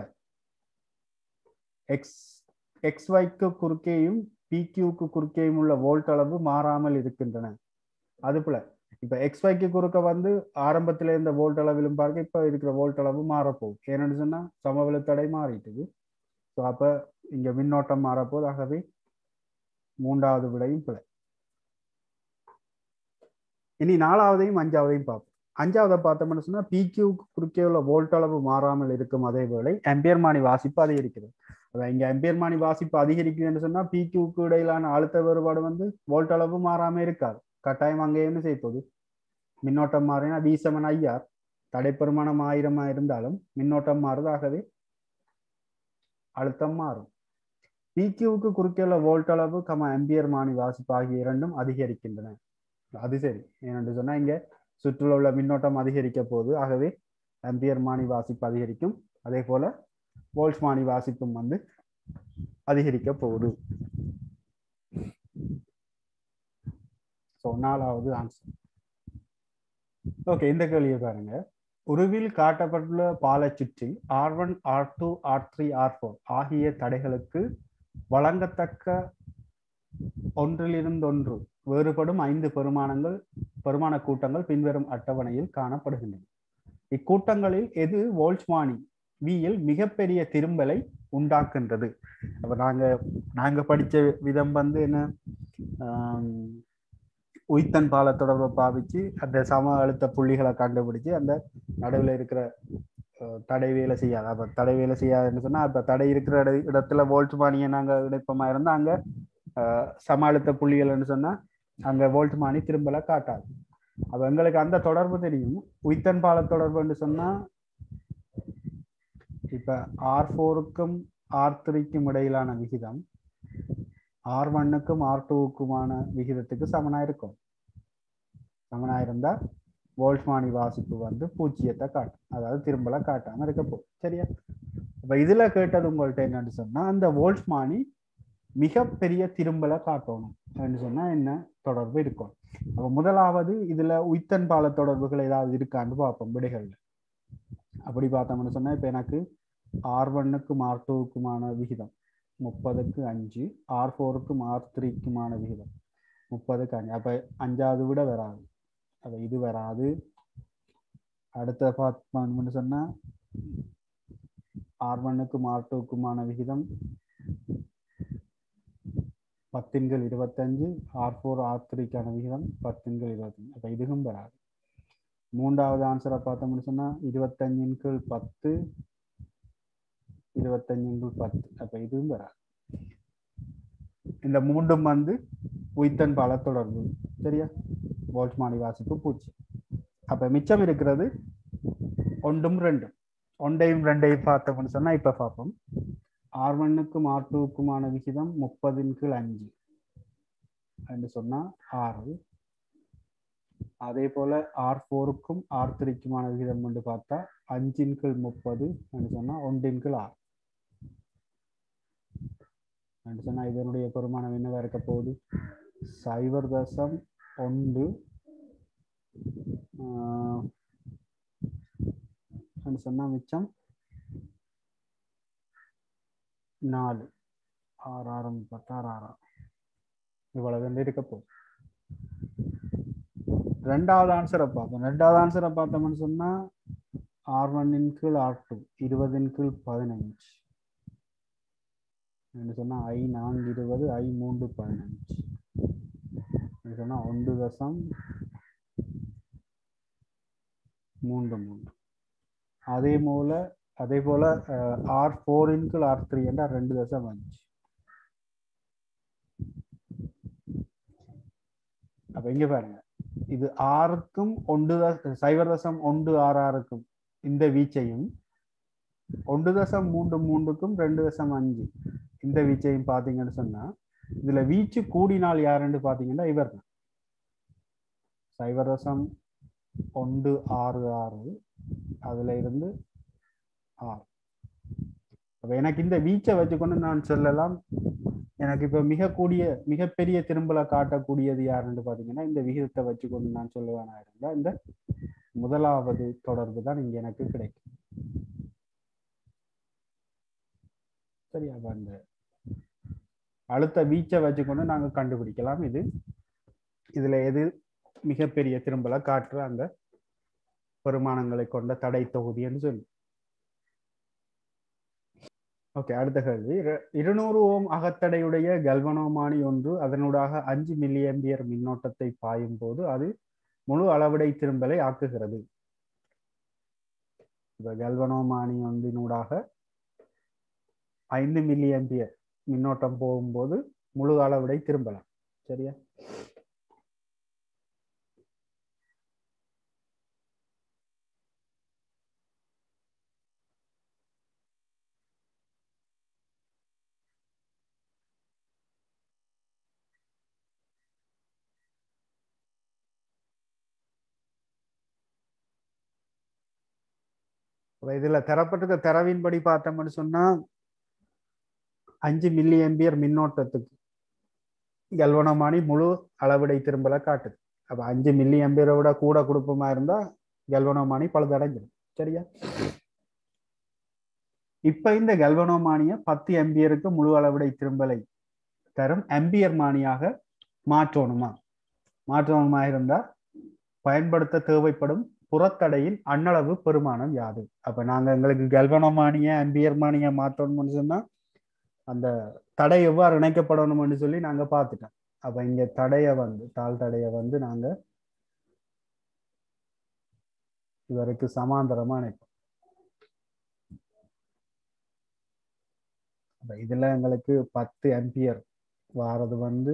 XYக்கு குறுக்கேயும் PQக்கு குறுக்கேயும் உள்ள வோல்ட் அளவு மாறாமல் இருக்கின்றன. அது பிழை. இப்ப XYக்கு குறுக்க வந்து ஆரம்பத்துல இருந்த வோல்ட் அளவிலும் பார்க்க இப்ப இருக்கிற வோல்ட் அளவு மாறப்போகுது. ஏன்னு சொன்னா சமவெளி தடை மாறிட்டுது. ஸோ அப்ப இங்க மின்னோட்டம் மாறப்போகுது. ஆகவே 3வது விடையும் பிழை. இனி 4வதையும் 5வதையும் பார்ப்போம். 5வதை பார்த்தோம்னு சொன்னா PQக்கு குறுக்கே உள்ள வோல்ட் அளவு மாறாமல் இருக்கும் அதே வேளை ஆம்பியர் மானி வாசிப்பு அதிகரிக்கிறது. அதான் இங்க ஆம்பியர் மானி வாசிப்பு அதிகரிக்குதுன்னு சொன்னா PQக்கு இடையிலான அழுத்த வேறுபாடு வந்து வோல்ட் அளவு மாறாம இருக்காது. கட்டாயம் அங்கே என்ன செய்ய போகுது? மின்னோட்டம் மாறினா V = IR. தடை பெருமானம் 1000 இருந்தாலும் மின்னோட்டம் மாறுது. ஆகவே அழுத்தம் மாறும். PQக்கு குறுக்கே உள்ள வோல்ட் அளவு ஆம்பியர் மானி வாசிப்பு ஆகிய இரண்டும் அதிகரிக்கின்றன. அது சரி. ஏன்னு சொன்னா இங்க சுற்றுல உள்ள மின்னோட்டம் அதிகரிக்க போகுது. ஆகவே ஆம்பியர் மானி வாசிப்பு அதிகரிக்கும். அதே போல வோல்ட் மானி வாசிப்பும் வந்து அதிகரிக்க போகுது. ஸோ 4வது ஆன்சர். ஓகே, இந்த கேள்வியை பாருங்க. உருவில் காட்டப்பட்டுள்ள பாலச்சுற்றில் R1, R2, R3, R4 ஆகிய தடைகளுக்கு வழங்கத்தக்க ஒன்றிலிருந்தொன்று வேறுபடும் 5 பெருமான கூட்டங்கள் பின்வரும் அட்டவணையில் காணப்படுகின்றன. இக்கூட்டங்களில் எது வோல்ட்ஸ்மானி வியில் மிகப்பெரிய திரும்பலை உண்டாக்குகின்றது? அப்ப நாங்க படிச்ச விதம் வந்து என்ன, உய்த்தன் பால தொடர்பை பாவிச்சு அந்த சம அழுத்த புள்ளிகளை கண்டுபிடிச்சு அந்த நடுவில் இருக்கிற தடை வேலை செய்யாது. அப்ப தடை வேலை செய்யாதுன்னு சொன்னா அப்ப தடை இருக்கிற இடத்துல வோல்ட்ஸ்மானியை நாங்க இணைப்பமா இருந்தா அங்க சம அழுத்த புள்ளிகள்னு சொன்னா அங்க வோல்ட்ஸ்மானி திரும்பல காட்டாது. அப்ப எங்களுக்கு அந்த தொடர்பு தெரியும். உய்த்தன் பால தொடர்புன்னு சொன்னா இப்ப R4க்கும் R3க்கும் இடையிலான விகிதம் R1க்கும் R2க்குமான விகிதத்துக்கு சமனா இருக்கும். சமனா இருந்தா வோல்ட்ஸ்மானி வாசிப்பு வந்து 0 காட்டும். அதாவது திரும்பல காட்டாம இருக்க போகும். சரியா? அப்ப இதுல கேட்டது உங்கள்ட்ட என்னன்னு சொன்னா அந்த வோல்ட்ஸ்மானி மிகப்பெரிய திரும்பலை காட்டணும் அப்படின்னு சொன்னா என்ன தொடர்பு இருக்கும். அப்ப முதலாவது இதுல உய்த்தன் பால தொடர்புகள் ஏதாவது இருக்கான்னு பார்ப்போம் விடைகள்ல. அப்படி பார்த்தோம்னு சொன்னா இப்ப எனக்கு R1க்கும் R2க்குமான விகிதம் 30க்கு 5, R4க்கும் R3க்குமான விகிதம் 30க்கு 5. அப்ப 5வது விட வராது. அப்ப இது வராது. அடுத்த பார்த்தோம்னு சொன்னா R1க்கும் R2க்குமான விகிதம் 10/25, R4 R3க்கான விகிதம் 10/25. அப்ப இதுவும் வராது. 3வது ஆன்சரை பார்த்தோம்னு சொன்னா 25/10, 25/10. அப்ப இதுவும் வராது. இந்த மூன்றும் வந்து உய்த்தன் பால தொடர்பு. சரியா? வோல்ட்ஸ்மானி வாசிப்பு 0. அப்ப மிச்சம் இருக்கிறது 1ம் 2ம். 1ஐயும் 2ஐயும் பார்த்தோம்னு சொன்னா இப்ப பார்ப்போம். R1க்கும் R2க்குமான விகிதம் 30/5 என்று சொன்னா 6. அதே போல R4க்கும் R3க்குமான விகிதம் கொண்டு பார்த்தா 5/30 என்று சொன்னா 1/6 என்று சொன்னா இதனுடைய பெருமானம் என்னவா இருக்க போகுது? 0.1 சொன்னா மிச்சம் 4. 6 6 36 6 இவ்வளவு இருக்க போகுது. ரெண்டாவது ஆன்சரை பார்த்தோம். ரெண்டாவது ஆன்சரை பார்த்தோம்னு சொன்னா R1 கீழ் R2 20 கீழ் 15 சொன்னா I4 20 I3 15 சொன்னா 1.33. அதே போல R4 கீழ் R3 என்றால் 2.5. அப்ப இங்க பாருங்க, இது ஆறுக்கும் 0.16 இந்த வீச்சையும் 1.33க்கும் 2.5 இந்த வீச்சையும் பாத்தீங்கன்னு சொன்னா இதுல வீச்சு கூடினால் யாருன்னு பாத்தீங்கன்னா இவர் 0.166 அதுல இருந்து 6. அப்ப எனக்கு இந்த வீச்சை வச்சுக்கொண்டு நான் சொல்லலாம், எனக்கு இப்ப மிகப்பெரிய திரும்பலை காட்டக்கூடியது யாருன்னு பாத்தீங்கன்னா இந்த விகிதத்தை வச்சுக்கொண்டு நான் சொல்லுவேனா இருந்தா இந்த முதலாவது தொடர்பு தான் இங்க எனக்கு கிடைக்கும். சரியா? அந்த அழுத்த வீச்சை வச்சுக்கொண்டு நாங்க கண்டுபிடிக்கலாம் இதுல எது மிகப்பெரிய திரும்பலை காட்டுற அந்த பெருமானங்களை கொண்ட தடை தொகுதின்னு சொல்லி. ஓகே, அடுத்த கேள்வி. 200 ஓம் அகத்தடையுடைய கல்வனோமானி ஒன்று அதனூடாக 5 மில்லியம்பியர் மின்னோட்டத்தை பாயும் போது அது முழு அளவிடை திரும்பலை ஆக்குகிறது. இந்த கல்வனோமானி ஒன்றினூடாக 5 மில்லியம்பியர் மின்னோட்டம் போகும்போது முழு அளவிடை திரும்பலாம். சரியா? இதுல தரப்பட்டிருக்க தரவின்படி பார்த்தோம்னு சொன்னா 5 மில்லியம்பியர் மின்னோட்டத்துக்கு கல்வனோமானி முழு அளவிடை திரும்பலை காட்டுது. அப்ப 5 மில்லியம்பியரை விட கூட கொடுப்பமா இருந்தா கல்வனோமானி பழுதடைஞ்சிடும். சரியா? இப்ப இந்த கல்வனோமானிய 10 ஆம்பியருக்கு முழு அளவிடை திரும்பலை தரும் ஆம்பியர் மானியாக மாற்றணுமா இருந்தா பயன்படுத்த தேவைப்படும் புறத்தடையின் அண்ணளவு பெருமானம் யாது? அப்ப நாங்க எங்களுக்கு கல்வனோமானிய ஆம்பியர் மானிய மாற்றணும்னு சொன்னா அந்த தடை எவ்வாறு இணைக்கப்படணும்னு சொல்லி நாங்க பார்த்துட்டோம். அப்ப இங்க தாழ் தடைய நாங்க இவருக்கு சமாந்தரமா இணைப்போம். அப்ப இதுல எங்களுக்கு 10 ஆம்பியர் வாரது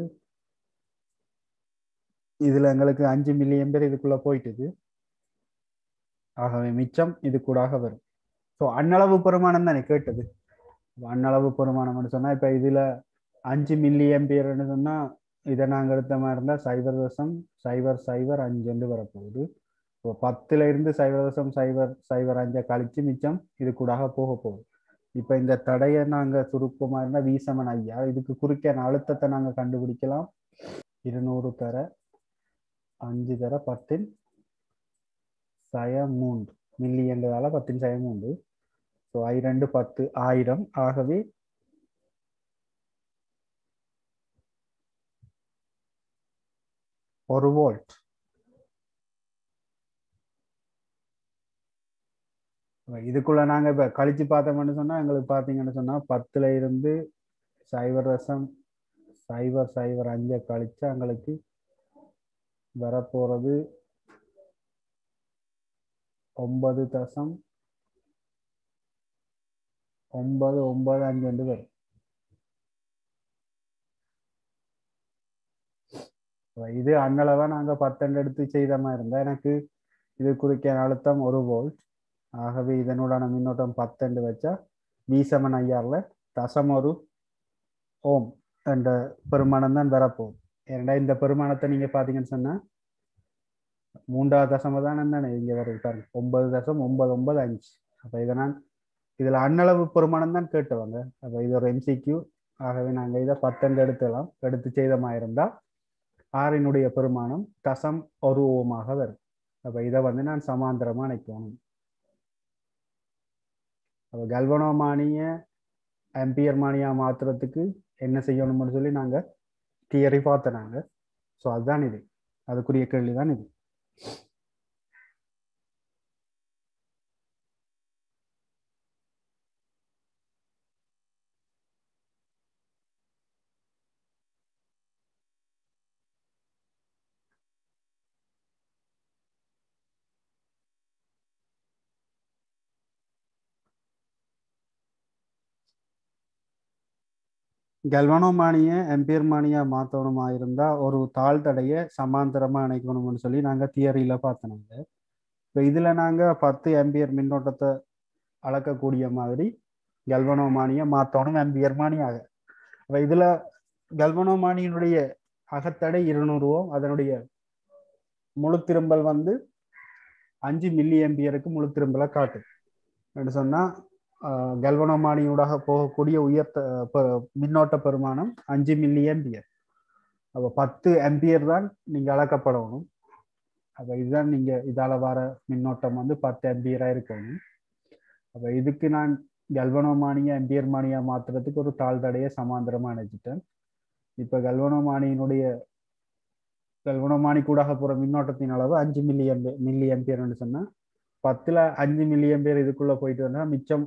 இதுல எங்களுக்கு 5 மில்லியம்பியர் இதுக்குள்ள போயிட்டுது. ஆகவே மிச்சம் இது கூடாக வரும். ஸோ அண்ணளவு பெருமானம் தானே கேட்டது. அண்ணளவு பெருமானம்னு சொன்னா இப்ப இதுல 5 மில்லியம்பியர்னு சொன்னா இதை நாங்க எடுத்த மாதிரி இருந்தா 0.005 வரப்போகுது. இப்போ 10ல இருந்து 0.005 கழிச்சு மிச்சம் இது கூடாக போக போகுது. இப்ப இந்த தடையை நாங்க சுருக்கமா இருந்தா V= I. இதுக்கு குறுக்கே அழுத்தத்தை நாங்க கண்டுபிடிக்கலாம். 200 தர 5 தர 10⁻³ மில்லி என்றதால 10⁻³. So I2 10 1000. ஆகவே 1 வோல்ட். இதுக்குள்ள நாங்க இப்ப கழிச்சு பார்த்தோம்னு சொன்னா எங்களுக்கு பாத்தீங்கன்னு சொன்னா 10ல இருந்து 0.005 கழிச்சா எங்களுக்கு வரப்போறது 9.995 வரும். இது அண்ணளவா நாங்க 10 எடுத்து செய்த மாதிரி இருந்தா எனக்கு இது குறிக்க அழுத்தம் 1 வோல்ட். ஆகவே இதனுடான மின்னோட்டம் 10 வச்சா V= IR 0.1 ஓம் என்ற பெருமானம் தான் வரப்போகுது. ஏன்னா இந்த பெருமானத்தை நீங்க பாத்தீங்கன்னு சொன்னா 3வது தசமதானம் தானே இங்க வருது பாருங்க, 9.995. அப்ப இதுல அண்ணளவு பெருமானம் தான் கேட்டவங்க. அப்ப இது ஒரு MCQ. ஆகவே நாங்க இதை 10 எடுத்துக்கலாம். எடுத்து செய்த மாதிரி இருந்தா ஆறினுடைய பெருமானம் 0.1 ஓமாக வரும். அப்ப இதை நான் சமாந்தரமா இணைக்கணும். அப்ப கல்வனோமானிய ஆம்பியர் மானியா மாத்துறதுக்கு என்ன செய்யணும்னு சொல்லி நாங்கள் தியரி பார்த்தோம் நாங்கள். ஸோ அதுதான் இது, அதுக்குரிய கேள்வி தான் இது. கல்வனோமானியை எம்பீர்மானியா மாற்றணுமா இருந்தால் ஒரு தாழ்தடையை சமாந்தரமாக இணைக்கணும்னு சொல்லி நாங்கள் தியரியில் பார்த்தோம். இப்போ இதில் நாங்கள் 10 ஆம்பியர் மின்னோட்டத்தை அளக்கக்கூடிய மாதிரி கல்வனோமானியை மாற்றணும் ஆம்பியர்மானியாக. அப்போ இதில் கல்வனோமானியினுடைய அகத்தடை 200 ஓம், அதனுடைய முழு திரும்பல் 5 மில்லி ஆம்பியருக்கு முழு திரும்பலை காட்டு என்று சொன்னால் கல்வனோமானியூடாக போகக்கூடிய மின்னோட்ட பெருமானம் 5 மில்லி ஆம்பியர். அப்போ 10 ஆம்பியர் தான் நீங்கள் அளக்கப்படணும். அப்போ இதுதான் நீங்கள் இதால் வர மின்னோட்டம் 10 ஆம்பியராக இருக்கணும். அப்போ இதுக்கு நான் கல்வனோமானியை ஆம்பியர்மானியா மாற்றுறதுக்கு ஒரு தாழ்தடையை சமாந்தரமாக நினைச்சிட்டேன். இப்போ கல்வனோமானி கூடாக போகிற மின்னோட்டத்தின் அளவு 5 மில்லி ஆம்பியர்னு சொன்னால் 10ல் 5 மில்லி ஆம்பியர் இதுக்குள்ளே போயிட்டு வந்தால் மிச்சம்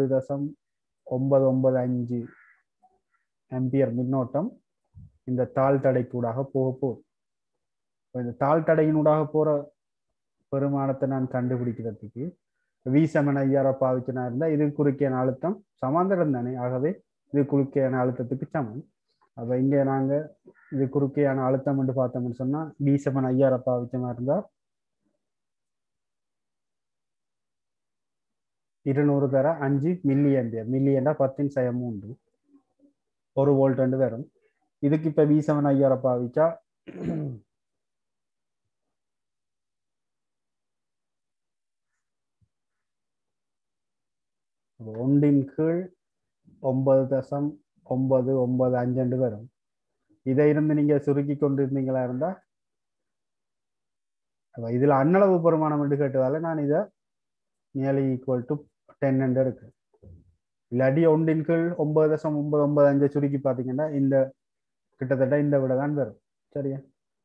9.995 ஆம்பியர் மின்னோட்டம் இந்த தாழ்தடை கூடாக போக போகுது. இந்த தாழ்தடையினூடாக போகிற பெருமானத்தை நான் கண்டுபிடிக்கிறதுக்கு V7 ஐஆரை பாவிச்சுனா இருந்தால் இது குறுக்கியான அழுத்தம் சமாந்தரம் தானே, ஆகவே இது குறுக்கியான அழுத்தத்துக்கு சமம். அப்போ இங்கே நாங்கள் இது குறுக்கியான அழுத்தம் என்று பார்த்தோம்னு சொன்னால் V7 ஐஆரை பாவிச்சமா இருந்தால் 200 தர 5 மில்லி ஆம்பியர், மில்லி என்றால் 10⁻³ 1 வோல்ட் வரும். இதுக்கு இப்போ V7 ஐஆரை பாவிச்சா 1/9.995 வரும். இதை இருந்து நீங்க சுருக்கி கொண்டு இருந்தீங்களா இருந்தா இதுல அன்னளவு பெருமானம் என்று கேட்டதால நான் இதை நியர்லி ஈக்குவல் டு 10 இருக்கு. இல்லாட்டி 1/9.995 சுருக்கி பார்த்தீங்கன்னா இந்த கிட்டத்தட்ட இந்த விட தான் வரும். சரியா?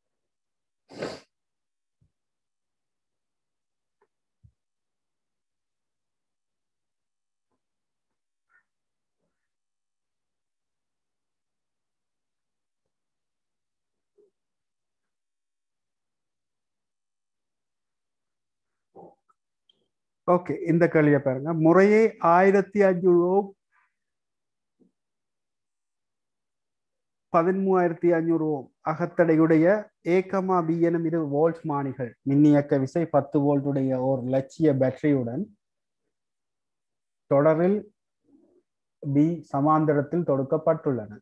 ஓகே, இந்த கேள்வியை பாருங்க. முறையே 1500 13,500 அகத்தடையுடைய A, B எனும் இரு வோல்ட் மானிகள் மின்னியக்க விசை 10 வோல்ட்டுடைய ஒரு லட்சிய பேட்டரியுடன் தொடரில் B சமாந்தரத்தில் தொடுக்கப்பட்டுள்ளன.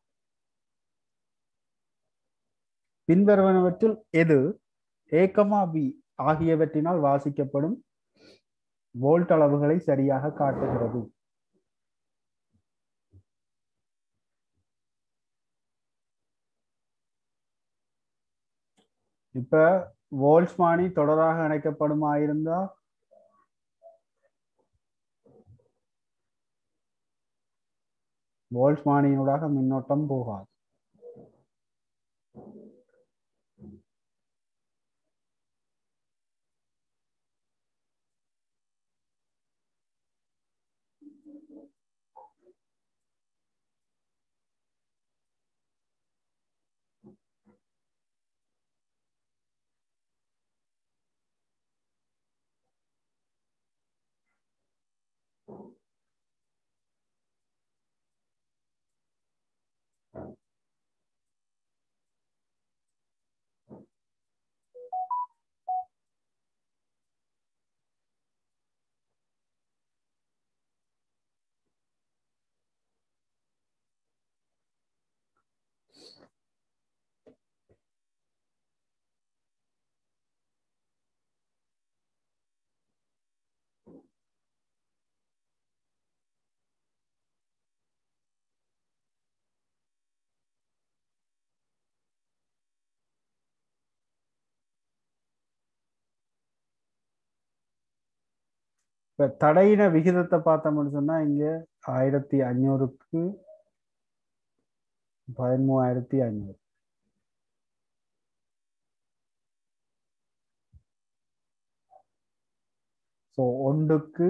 பின்வருவனவற்றில் எது A, B ஆகியவற்றினால் வாசிக்கப்படும் வோல்ட் அளவுகளை சரியாக காட்டுகிறது? இப்ப வோல்ட்ஸ்மானி தொடராக இணைக்கப்படுமா இருந்தா வோல்ட்ஸ்மானியினூடாக மின்னோட்டம் போகாது. இப்ப தடையின விகிதத்தை பார்த்தோம்னு சொன்னா இங்க 1500க்கு 13,500. ஸோ ஒன்றுக்கு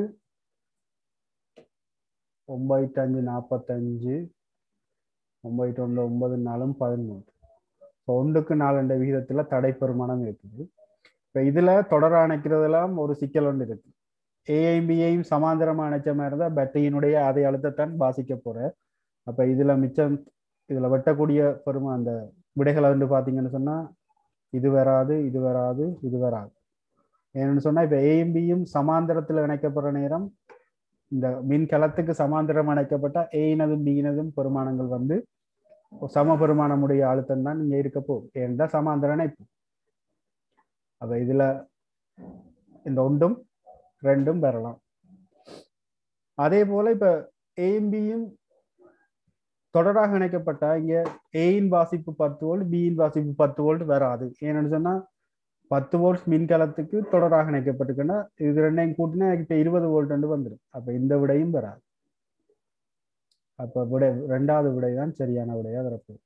9,545 9 9 4 13. ஸோ ஒன்றுக்கு 4 என்ற விகிதத்துல தடை பெருமானம் இருக்குது. இப்போ இதுல தொடர் அணைக்கிறதுலாம் ஒரு சிக்கல் ஒன்று இருக்கு. ஏஐபியையும் சமாந்தரமா அணைச்ச மாதிரி இருந்தால் பேட்டரியினுடைய அதே அழுத்தத்தான் பாதிக்க போற. அப்ப இதுல மிச்சம் இதுல வெட்டக்கூடிய பெருமா அந்த விடைகளை வந்து பாத்தீங்கன்னு சொன்னா இது வராது, இது வராது, இது வராது. ஏன்னு சொன்னா இப்ப ஏஎம்பியும் சமாந்தரத்துல இணைக்கப்படுற நேரம் இந்த மின்கலத்துக்கு சமாந்தரம் இணைக்கப்பட்ட ஏயினதும் பியினதும் பெருமானங்கள் வந்து சம பெருமானமுடைய அழுத்தம் தான் இங்க இருக்க போகுது. ஏன்னா சமாந்தர இணைப்பு. அப்ப இதுல இந்த ஒன்றும் ரெண்டும் பெறலாம். அதே போல இப்ப ஏஎம்பியும் தொடராக இணைக்கப்பட்ட இங்க ஏயின் வாசிப்பு 10 வோல்ட், பியின் வாசிப்பு 10 வோல்ட் வராது. ஏன்னு சொன்னா 10 வோல்ட் மின்கலத்துக்கு தொடராக இணைக்கப்பட்டுக்குன்னா இது ரெண்டையும் கூட்டினா இப்ப 20 வோல்ட் வந்துடும். அப்ப இந்த விடையும் வராது. அப்ப விடை ரெண்டாவது விடை தான் சரியான விடையா வரப்போகுது.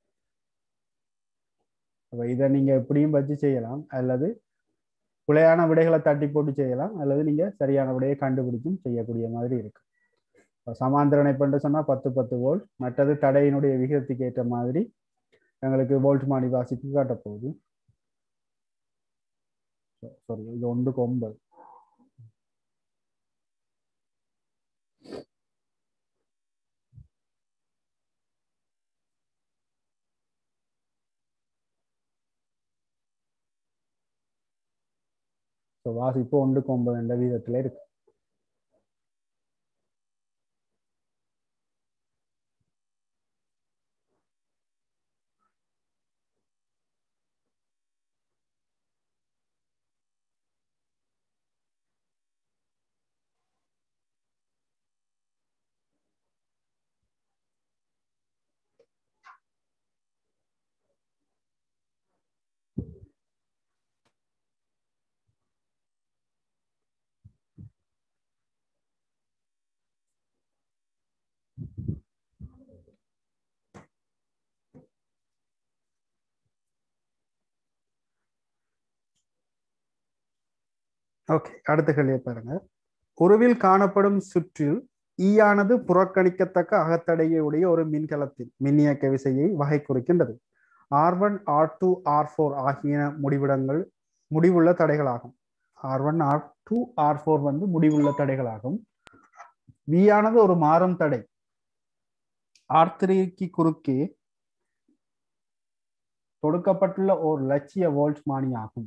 அப்ப இதை நீங்க எப்படியும் வச்சு செய்யலாம், அல்லது பிழையான விடைகளை தட்டி போட்டு செய்யலாம், அல்லது நீங்க சரியான விடையை கண்டுபிடிச்சும் செய்யக்கூடிய மாதிரி இருக்கு. சமாந்தர இணைப்புன்னு சொன்னா 10 10 வோல்ட், மற்றது தடையினுடைய விகிதத்துக்கு ஏற்ற மாதிரி எங்களுக்கு வோல்ட் மானி வாசிப்பு காட்ட போகுது. சாரி, இது 1க்கு 9. வாசிப்பு 1க்கு 9 என்ற வீதத்துல இருக்கு. ஓகே, அடுத்த கேள்வியை பாருங்க. உருவில் காணப்படும் சுற்றில் ஈயானது புறக்கணிக்கத்தக்க அகத்தடையுடைய ஒரு மின்கலத்தின் மின்னியக்க விசையை வகை குறிக்கின்றது. R1 R2 R4 ஆகிய முடிவுள்ள தடைகளாகும். R1 R2 R4 வந்து முடிவுள்ள தடைகளாகும். V ஆனது ஒரு மாறும் தடை R3க்கு குறுக்கே தொடுக்கப்பட்டுள்ள ஒரு லட்சிய வோல்ட் மானி ஆகும்.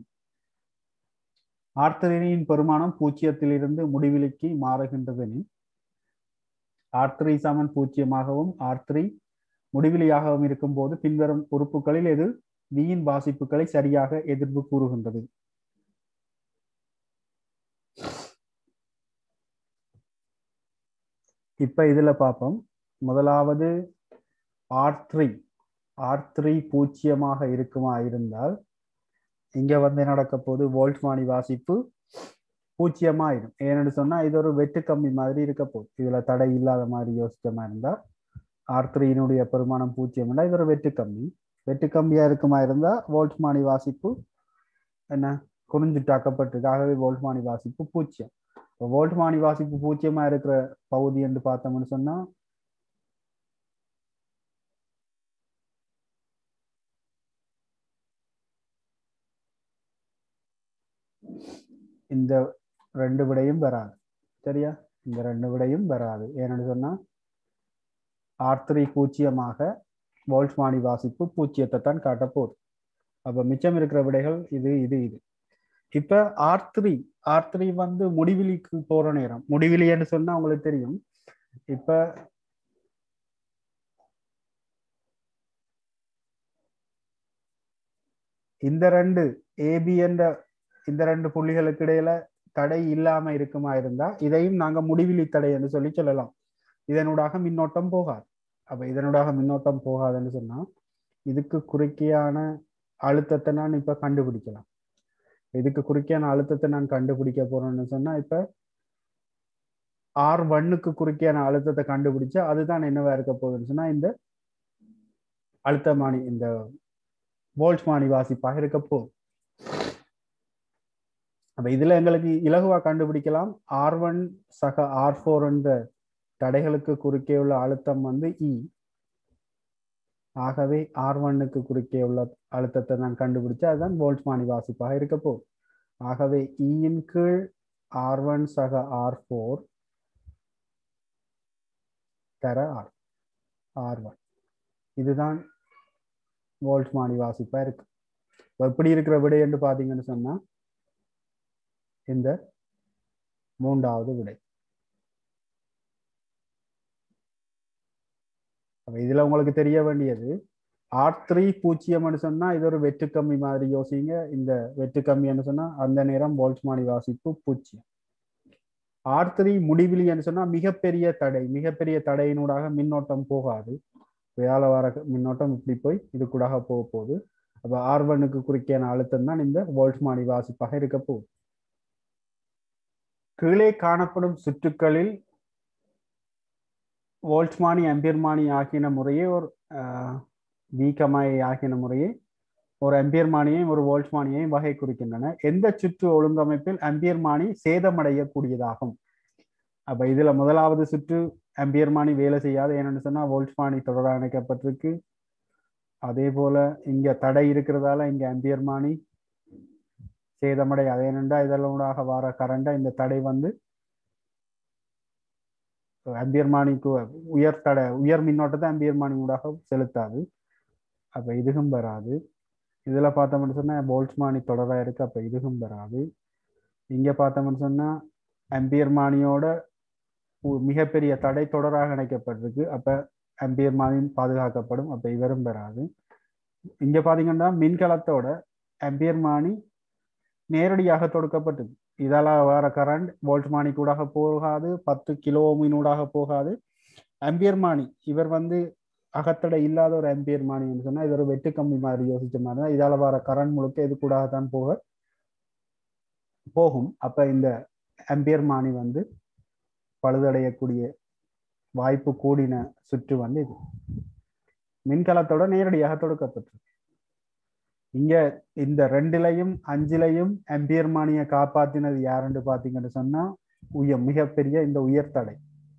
R3யின் பெருமானம் 0 முடிவிலிக்கு மாறுகின்றதெனில் R3 சமன் 0 R3 முடிவிலியாகவும் இருக்கும் போது பின்வரும் உறுப்புகளில் எது வியின் வாசிப்புகளை சரியாக எதிர்ப்பு கூறுகின்றது? இப்ப இதுல பார்ப்போம். முதலாவது R3 0 இருக்குமா இருந்தால் இங்க வந்து நடக்க போது வோல்ட் மானி வாசிப்பு 0 ஆயிடும். ஏன்னு சொன்னா இது ஒரு வெட்டு கம்பி மாதிரி இருக்க போகுது. இதுல தடை இல்லாத மாதிரி யோசிச்சமா இருந்தா R3யினுடைய பெருமானம் 0 இது ஒரு வெட்டு கம்பியா இருக்குமா இருந்தா வோல்ட் மானி வாசிப்பு என்ன குறிஞ்சிட்டாக்கப்பட்டிருக்கு. ஆகவே வோல்ட் மானி வாசிப்பு 0. வோல்ட் மானி வாசிப்பு 0 இருக்கிற பகுதி என்று பார்த்தோம்னு சொன்னா இந்த ரெண்டு விடையும் வராது. சரியா, இந்த ரெண்டு விடையும் வராது. ஏன்னு சொன்னா R3 0 வோல்ட் மானி வாசிப்பு 0 தான் காட்ட போகுது. அப்ப மிச்சம் இருக்கிற விடைகள் இது இது இது. இப்ப R3 வந்து முடிவிலிக்கு போற நேரம், முடிவிலின்னு சொன்னா உங்களுக்கு தெரியும். இப்ப இந்த ரெண்டு AB என்ற இந்த ரெண்டு புள்ளிகளுக்கு இடையில தடை இல்லாம இருக்குமா இருந்தா இதையும் நாங்க முடிவிலி தடை என்று சொல்லலாம். இதனூடாக மின்னோட்டம் போகாது. அப்ப இதனூடாக மின்னோட்டம் போகாதுன்னு சொன்னா இதுக்கு குறுக்கியான அழுத்தத்தை நான் இப்ப கண்டுபிடிக்கலாம். இதுக்கு குறுக்கியான அழுத்தத்தை நான் கண்டுபிடிக்க போறேன்னு சொன்னா இப்ப R1க்கு குறுக்கியான அழுத்தத்தை கண்டுபிடிச்சா அதுதான் என்னவா இருக்க போகுதுன்னு சொன்னா இந்த அழுத்தமானி இந்த வோல்ட்மானி வாசிப்பாக இருக்க போகுது. அப்ப இதுல எங்களுக்கு இலகுவா கண்டுபிடிக்கலாம். R1 சக R4 என்ற தடைகளுக்கு குறுக்கே உள்ள அழுத்தம் வந்து E. ஆகவே R1க்கு குறுக்கே உள்ள அழுத்தத்தை நான் கண்டுபிடிச்சா அதுதான் வோல்ட்மானி வாசிப்பாக இருக்க போகுது. ஆகவே இன் கீழ் R1 சக R4 தர R1 இதுதான் வோல்ட்மானி வாசிப்பா இருக்கு. எப்படி இருக்கிற விடை என்று பாத்தீங்கன்னு சொன்னா இந்த மூன்றாவது விடை. இதுல உங்களுக்கு தெரிய வேண்டியது R3 பூஜ்ஜியம்னு சொன்னா இது ஒரு வெற்று கம்மி மாதிரி யோசிங்க. இந்த வெற்று கம்மின்னு சொன்னா அந்த நேரம் வோல்ட்மானி வாசிப்பு 0. R3 முடிவிலின்னு சொன்னா மிகப்பெரிய தடையினூடாக மின்னோட்டம் போகாது. வேலை வர மின்னோட்டம் இப்படி போய் இது கூட போக போகுது. அப்ப R1க்கு குறுக்கேன அழுத்தம் தான் இந்த வோல்ட்மானி வாசிப்பாக இருக்க போகுது. கீழே காணப்படும் சுற்றுக்களில் வோல்ட்மானி அம்பியர்மானி ஆகின முறையே ஒரு வீக்கமாய் ஆகின முறையே ஒரு அம்பியர்மானியையும் ஒரு வோல்ட்மானியையும் வகை குறிக்கின்றன. எந்த சுற்று ஒழுங்கமைப்பில் அம்பியர்மானி சேதமடையக்கூடியதாகும்? அப்ப இதுல முதலாவது சுற்று அம்பியர்மானி வேலை செய்யாது. ஏன்னு சொன்னா வோல்ட்மானி தொடராக இணைக்கப்பட்டிருக்கு. அதே போல இங்க தடை இருக்கிறதால இங்க அம்பியர்மானி சேதமடை. அதே என்னண்டா இதனூடாக வர கரண்டா இந்த தடை வந்து அம்பியர்மானிக்கு உயர் மின்னோட்டத்தை அம்பியர்மானி ஊடாக செலுத்தாது. அப்ப இதுவும் வராது. இதுல பார்த்தோம்னு சொன்னா வோல்ட்மானி தொடரா இருக்கு. அப்ப இதுவும் வராது. இங்க பார்த்தோம்னு சொன்னா அம்பியர்மானியோட மிகப்பெரிய தடை தொடராக இணைக்கப்பட்டிருக்கு. அப்ப அம்பியர்மானி பாதுகாக்கப்படும். அப்ப இவரும் வராது. இங்க பாத்தீங்கன்னா மின்கலத்தோட அம்பியர்மானி நேரடியாக தொடுக்கப்பட்டது. இதால வர கரண்ட் வோல்ட்மானி கூடாக போகாது. 10 கிலோ ஓமினூடாக போகாது. அம்பியர்மானி இவர் வந்து அகத்தடை இல்லாத ஒரு அம்பியர்மானி சொன்னா இது ஒரு வெட்டு கம்பி மாதிரி யோசிச்ச மாதிரி தான். இதால வர கரண்ட் முழுக்க இது கூடாக தான் போகும். அப்ப இந்த அம்பியர்மானி வந்து பழுதடையக்கூடிய வாய்ப்பு கூடின சுற்று வந்து இது மின்கலத்தோட நேரடியாக தொடுக்கப்பட்டிருக்கு. இங்க இந்த 2லையும் 5லையும் அம்பியர்மானியை காப்பாத்தினது யாருன்னு பாத்தீங்கன்னு சொன்னா மிகப்பெரிய இந்த உயர்தடை.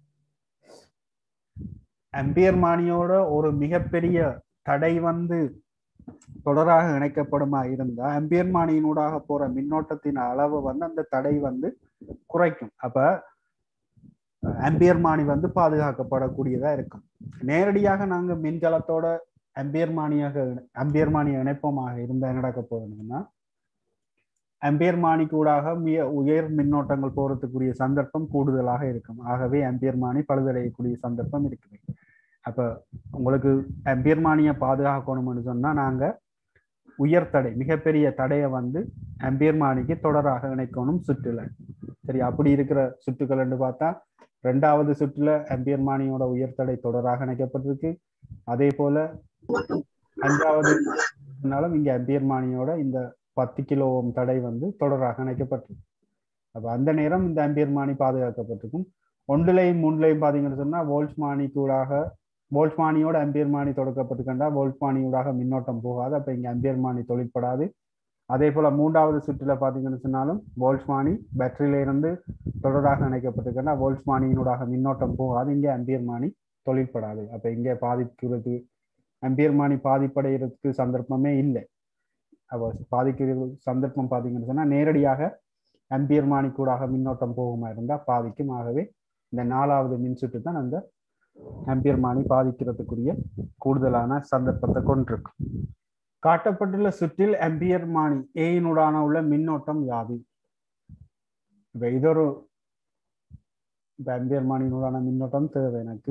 அம்பியர்மானியோட ஒரு மிகப்பெரிய தடை வந்து தொடராக இணைக்கப்படுமா இருந்தா அம்பியர்மானியினூடாக போற மின்னோட்டத்தின் அளவு வந்து அந்த தடை வந்து குறைக்கும். அப்ப அம்பியர்மானி பாதுகாக்கப்படக்கூடியதா இருக்கும். நேரடியாக நாங்க மின்கலத்தோட அம்பியர்மானியை இணைப்பமாக இருந்தா நடக்க போகுதுன்னா அம்பியர்மானிக்கு ஊடாக உயர் மின்னோட்டங்கள் போறதுக்குரிய சந்தர்ப்பம் கூடுதலாக இருக்கும். ஆகவே அம்பியர்மானி பழுதடையக்கூடிய சந்தர்ப்பம் இருக்குது. அப்ப உங்களுக்கு அம்பியர்மானியை பாதுகாக்கணும்னு சொன்னா நாங்க உயர்தடை மிகப்பெரிய தடையை வந்து அம்பியர்மானிக்கு தொடராக இணைக்கணும் சுற்றுல. சரி, அப்படி இருக்கிற சுற்றுகள் என்று பார்த்தா 2வது சுற்றுல அம்பியர்மானியோட உயர்தடை தொடராக இணைக்கப்பட்டிருக்கு. அதே போல 5வது இங்க அம்பியர்மானியோட இந்த 10 கிலோ ஓம் தடை வந்து தொடராக இணைக்கப்பட்டிருக்கு. அப்ப அந்த நேரம் இந்த அம்பியர்மானி பாதுகாக்கப்பட்டிருக்கும். 1லையும் 3லையும் பாத்தீங்கன்னு சொன்னா வோல்ட்மானியோட அம்பியர்மானி தொடக்கப்பட்டிருக்கா வோல்ட்மானியூடாக மின்னோட்டம் போகாது. அப்ப இங்க அம்பியர்மானி தொழிற்படாது. அதே போல 3வது சுற்றுல பாத்தீங்கன்னு சொன்னாலும் வோல்ட்மானி பேட்டரியில இருந்து தொடராக இணைக்கப்பட்டிருக்கா வோல்ட்மானியினூடாக மின்னோட்டம் போகாது. இங்க அம்பியர்மானி தொழிற்படாது. அப்ப இங்க பாதிக்கிறது அம்பியர்மானி பாதிப்படைகிறதுக்கு சந்தர்ப்பமே இல்லை. அப்போ பாதிக்கிற சந்தர்ப்பம் பாத்தீங்கன்னு சொன்னா நேரடியாக அம்பியர்மானி கூடாக மின்னோட்டம் போகுமா இருந்தா பாதிக்கும். ஆகவே இந்த 4வது மின்சுற்று தான் அந்த அம்பியர்மானி பாதிக்கிறதுக்குரிய கூடுதலான சந்தர்ப்பத்தை கொண்டிருக்கு. காட்டப்பட்டுள்ள சுற்றில் அம்பியர்மானி ஏயினூடான உள்ள மின்னோட்டம் யாது? இப்ப இதொரு அம்பியர்மானியினூடான மின்னோட்டம் தேவை எனக்கு.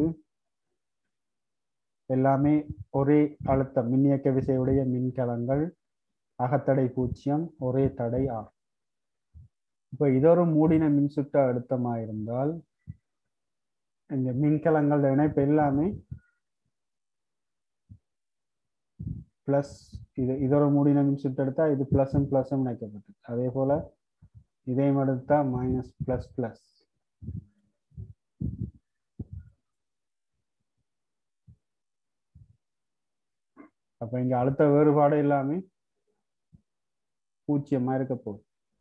எல்லாமே ஒரே அழுத்தம் மின்னியக்க விசையுடைய மின்கலங்கள், அகத்தடை 0, ஒரே தடை R. இப்ப இதொரு மூடின மின்சுற்று அழுத்தமாயிருந்தால் இந்த மின்கலங்கள் இணைப்பு எல்லாமே பிளஸ் இதொரு மூடின மின்சுற்று எடுத்தா இது பிளஸும் பிளஸும் இணைக்கப்பட்டு, அதே போல இதையும் எடுத்தா மைனஸ் பிளஸ் பிளஸ். அப்போ இங்கே அழுத்த வேறுபாடு எல்லாமே பூஜ்ஜியமாக இருக்க போகுது.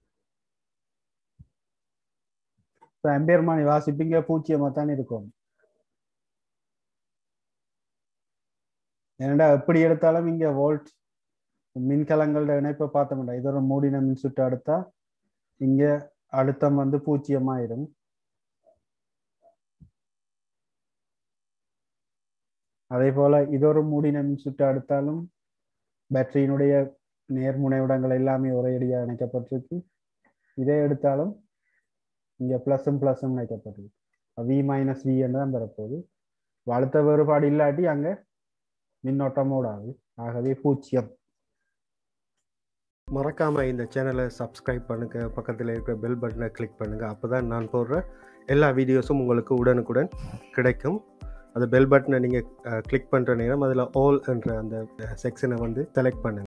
இப்போ ஆம்பியர் மானி வாசிப்பீங்க பூஜ்ஜியமாக தான் இருக்கும். ஏன்னா எப்படி எடுத்தாலும் இங்கே வோல்ட் மின்கலங்களோட இணைப்பை பார்த்தோம்டா, இது ஒரு மூடின மின் சுற்று எடுத்தா இங்கே அழுத்தம் வந்து பூஜ்ஜியமாயிடும். அதே போல இது ஒரு மூடின மின் சுற்று எடுத்தாலும் பேட்டரியினுடைய நேர்முனைவிடங்கள் எல்லாமே ஒரே அடியாக இணைக்கப்பட்டிருக்கு. இதே எடுத்தாலும் இங்கே ப்ளஸும் இணைக்கப்பட்டிருக்கு. வி மைனஸ் வி என்று தான் பெறப்போகுது. அழுத்த வேறுபாடு இல்லாட்டி அங்கே மின்னோட்டம் ஓடாது. ஆகவே பூஜ்ஜியம். மறக்காமல் இந்த சேனலை சப்ஸ்கிரைப் பண்ணுங்கள், பக்கத்தில் இருக்கிற பெல் பட்டனை கிளிக் பண்ணுங்கள். அப்போ தான் நான் போடுற எல்லா வீடியோஸும் உங்களுக்கு உடனுக்குடன் கிடைக்கும். அந்த பெல் பட்டனை நீங்கள் கிளிக் பண்ணுற நேரம் அதில் ஆல் என்ற அந்த செக்ஷனை வந்து செலக்ட் பண்ணுங்கள்.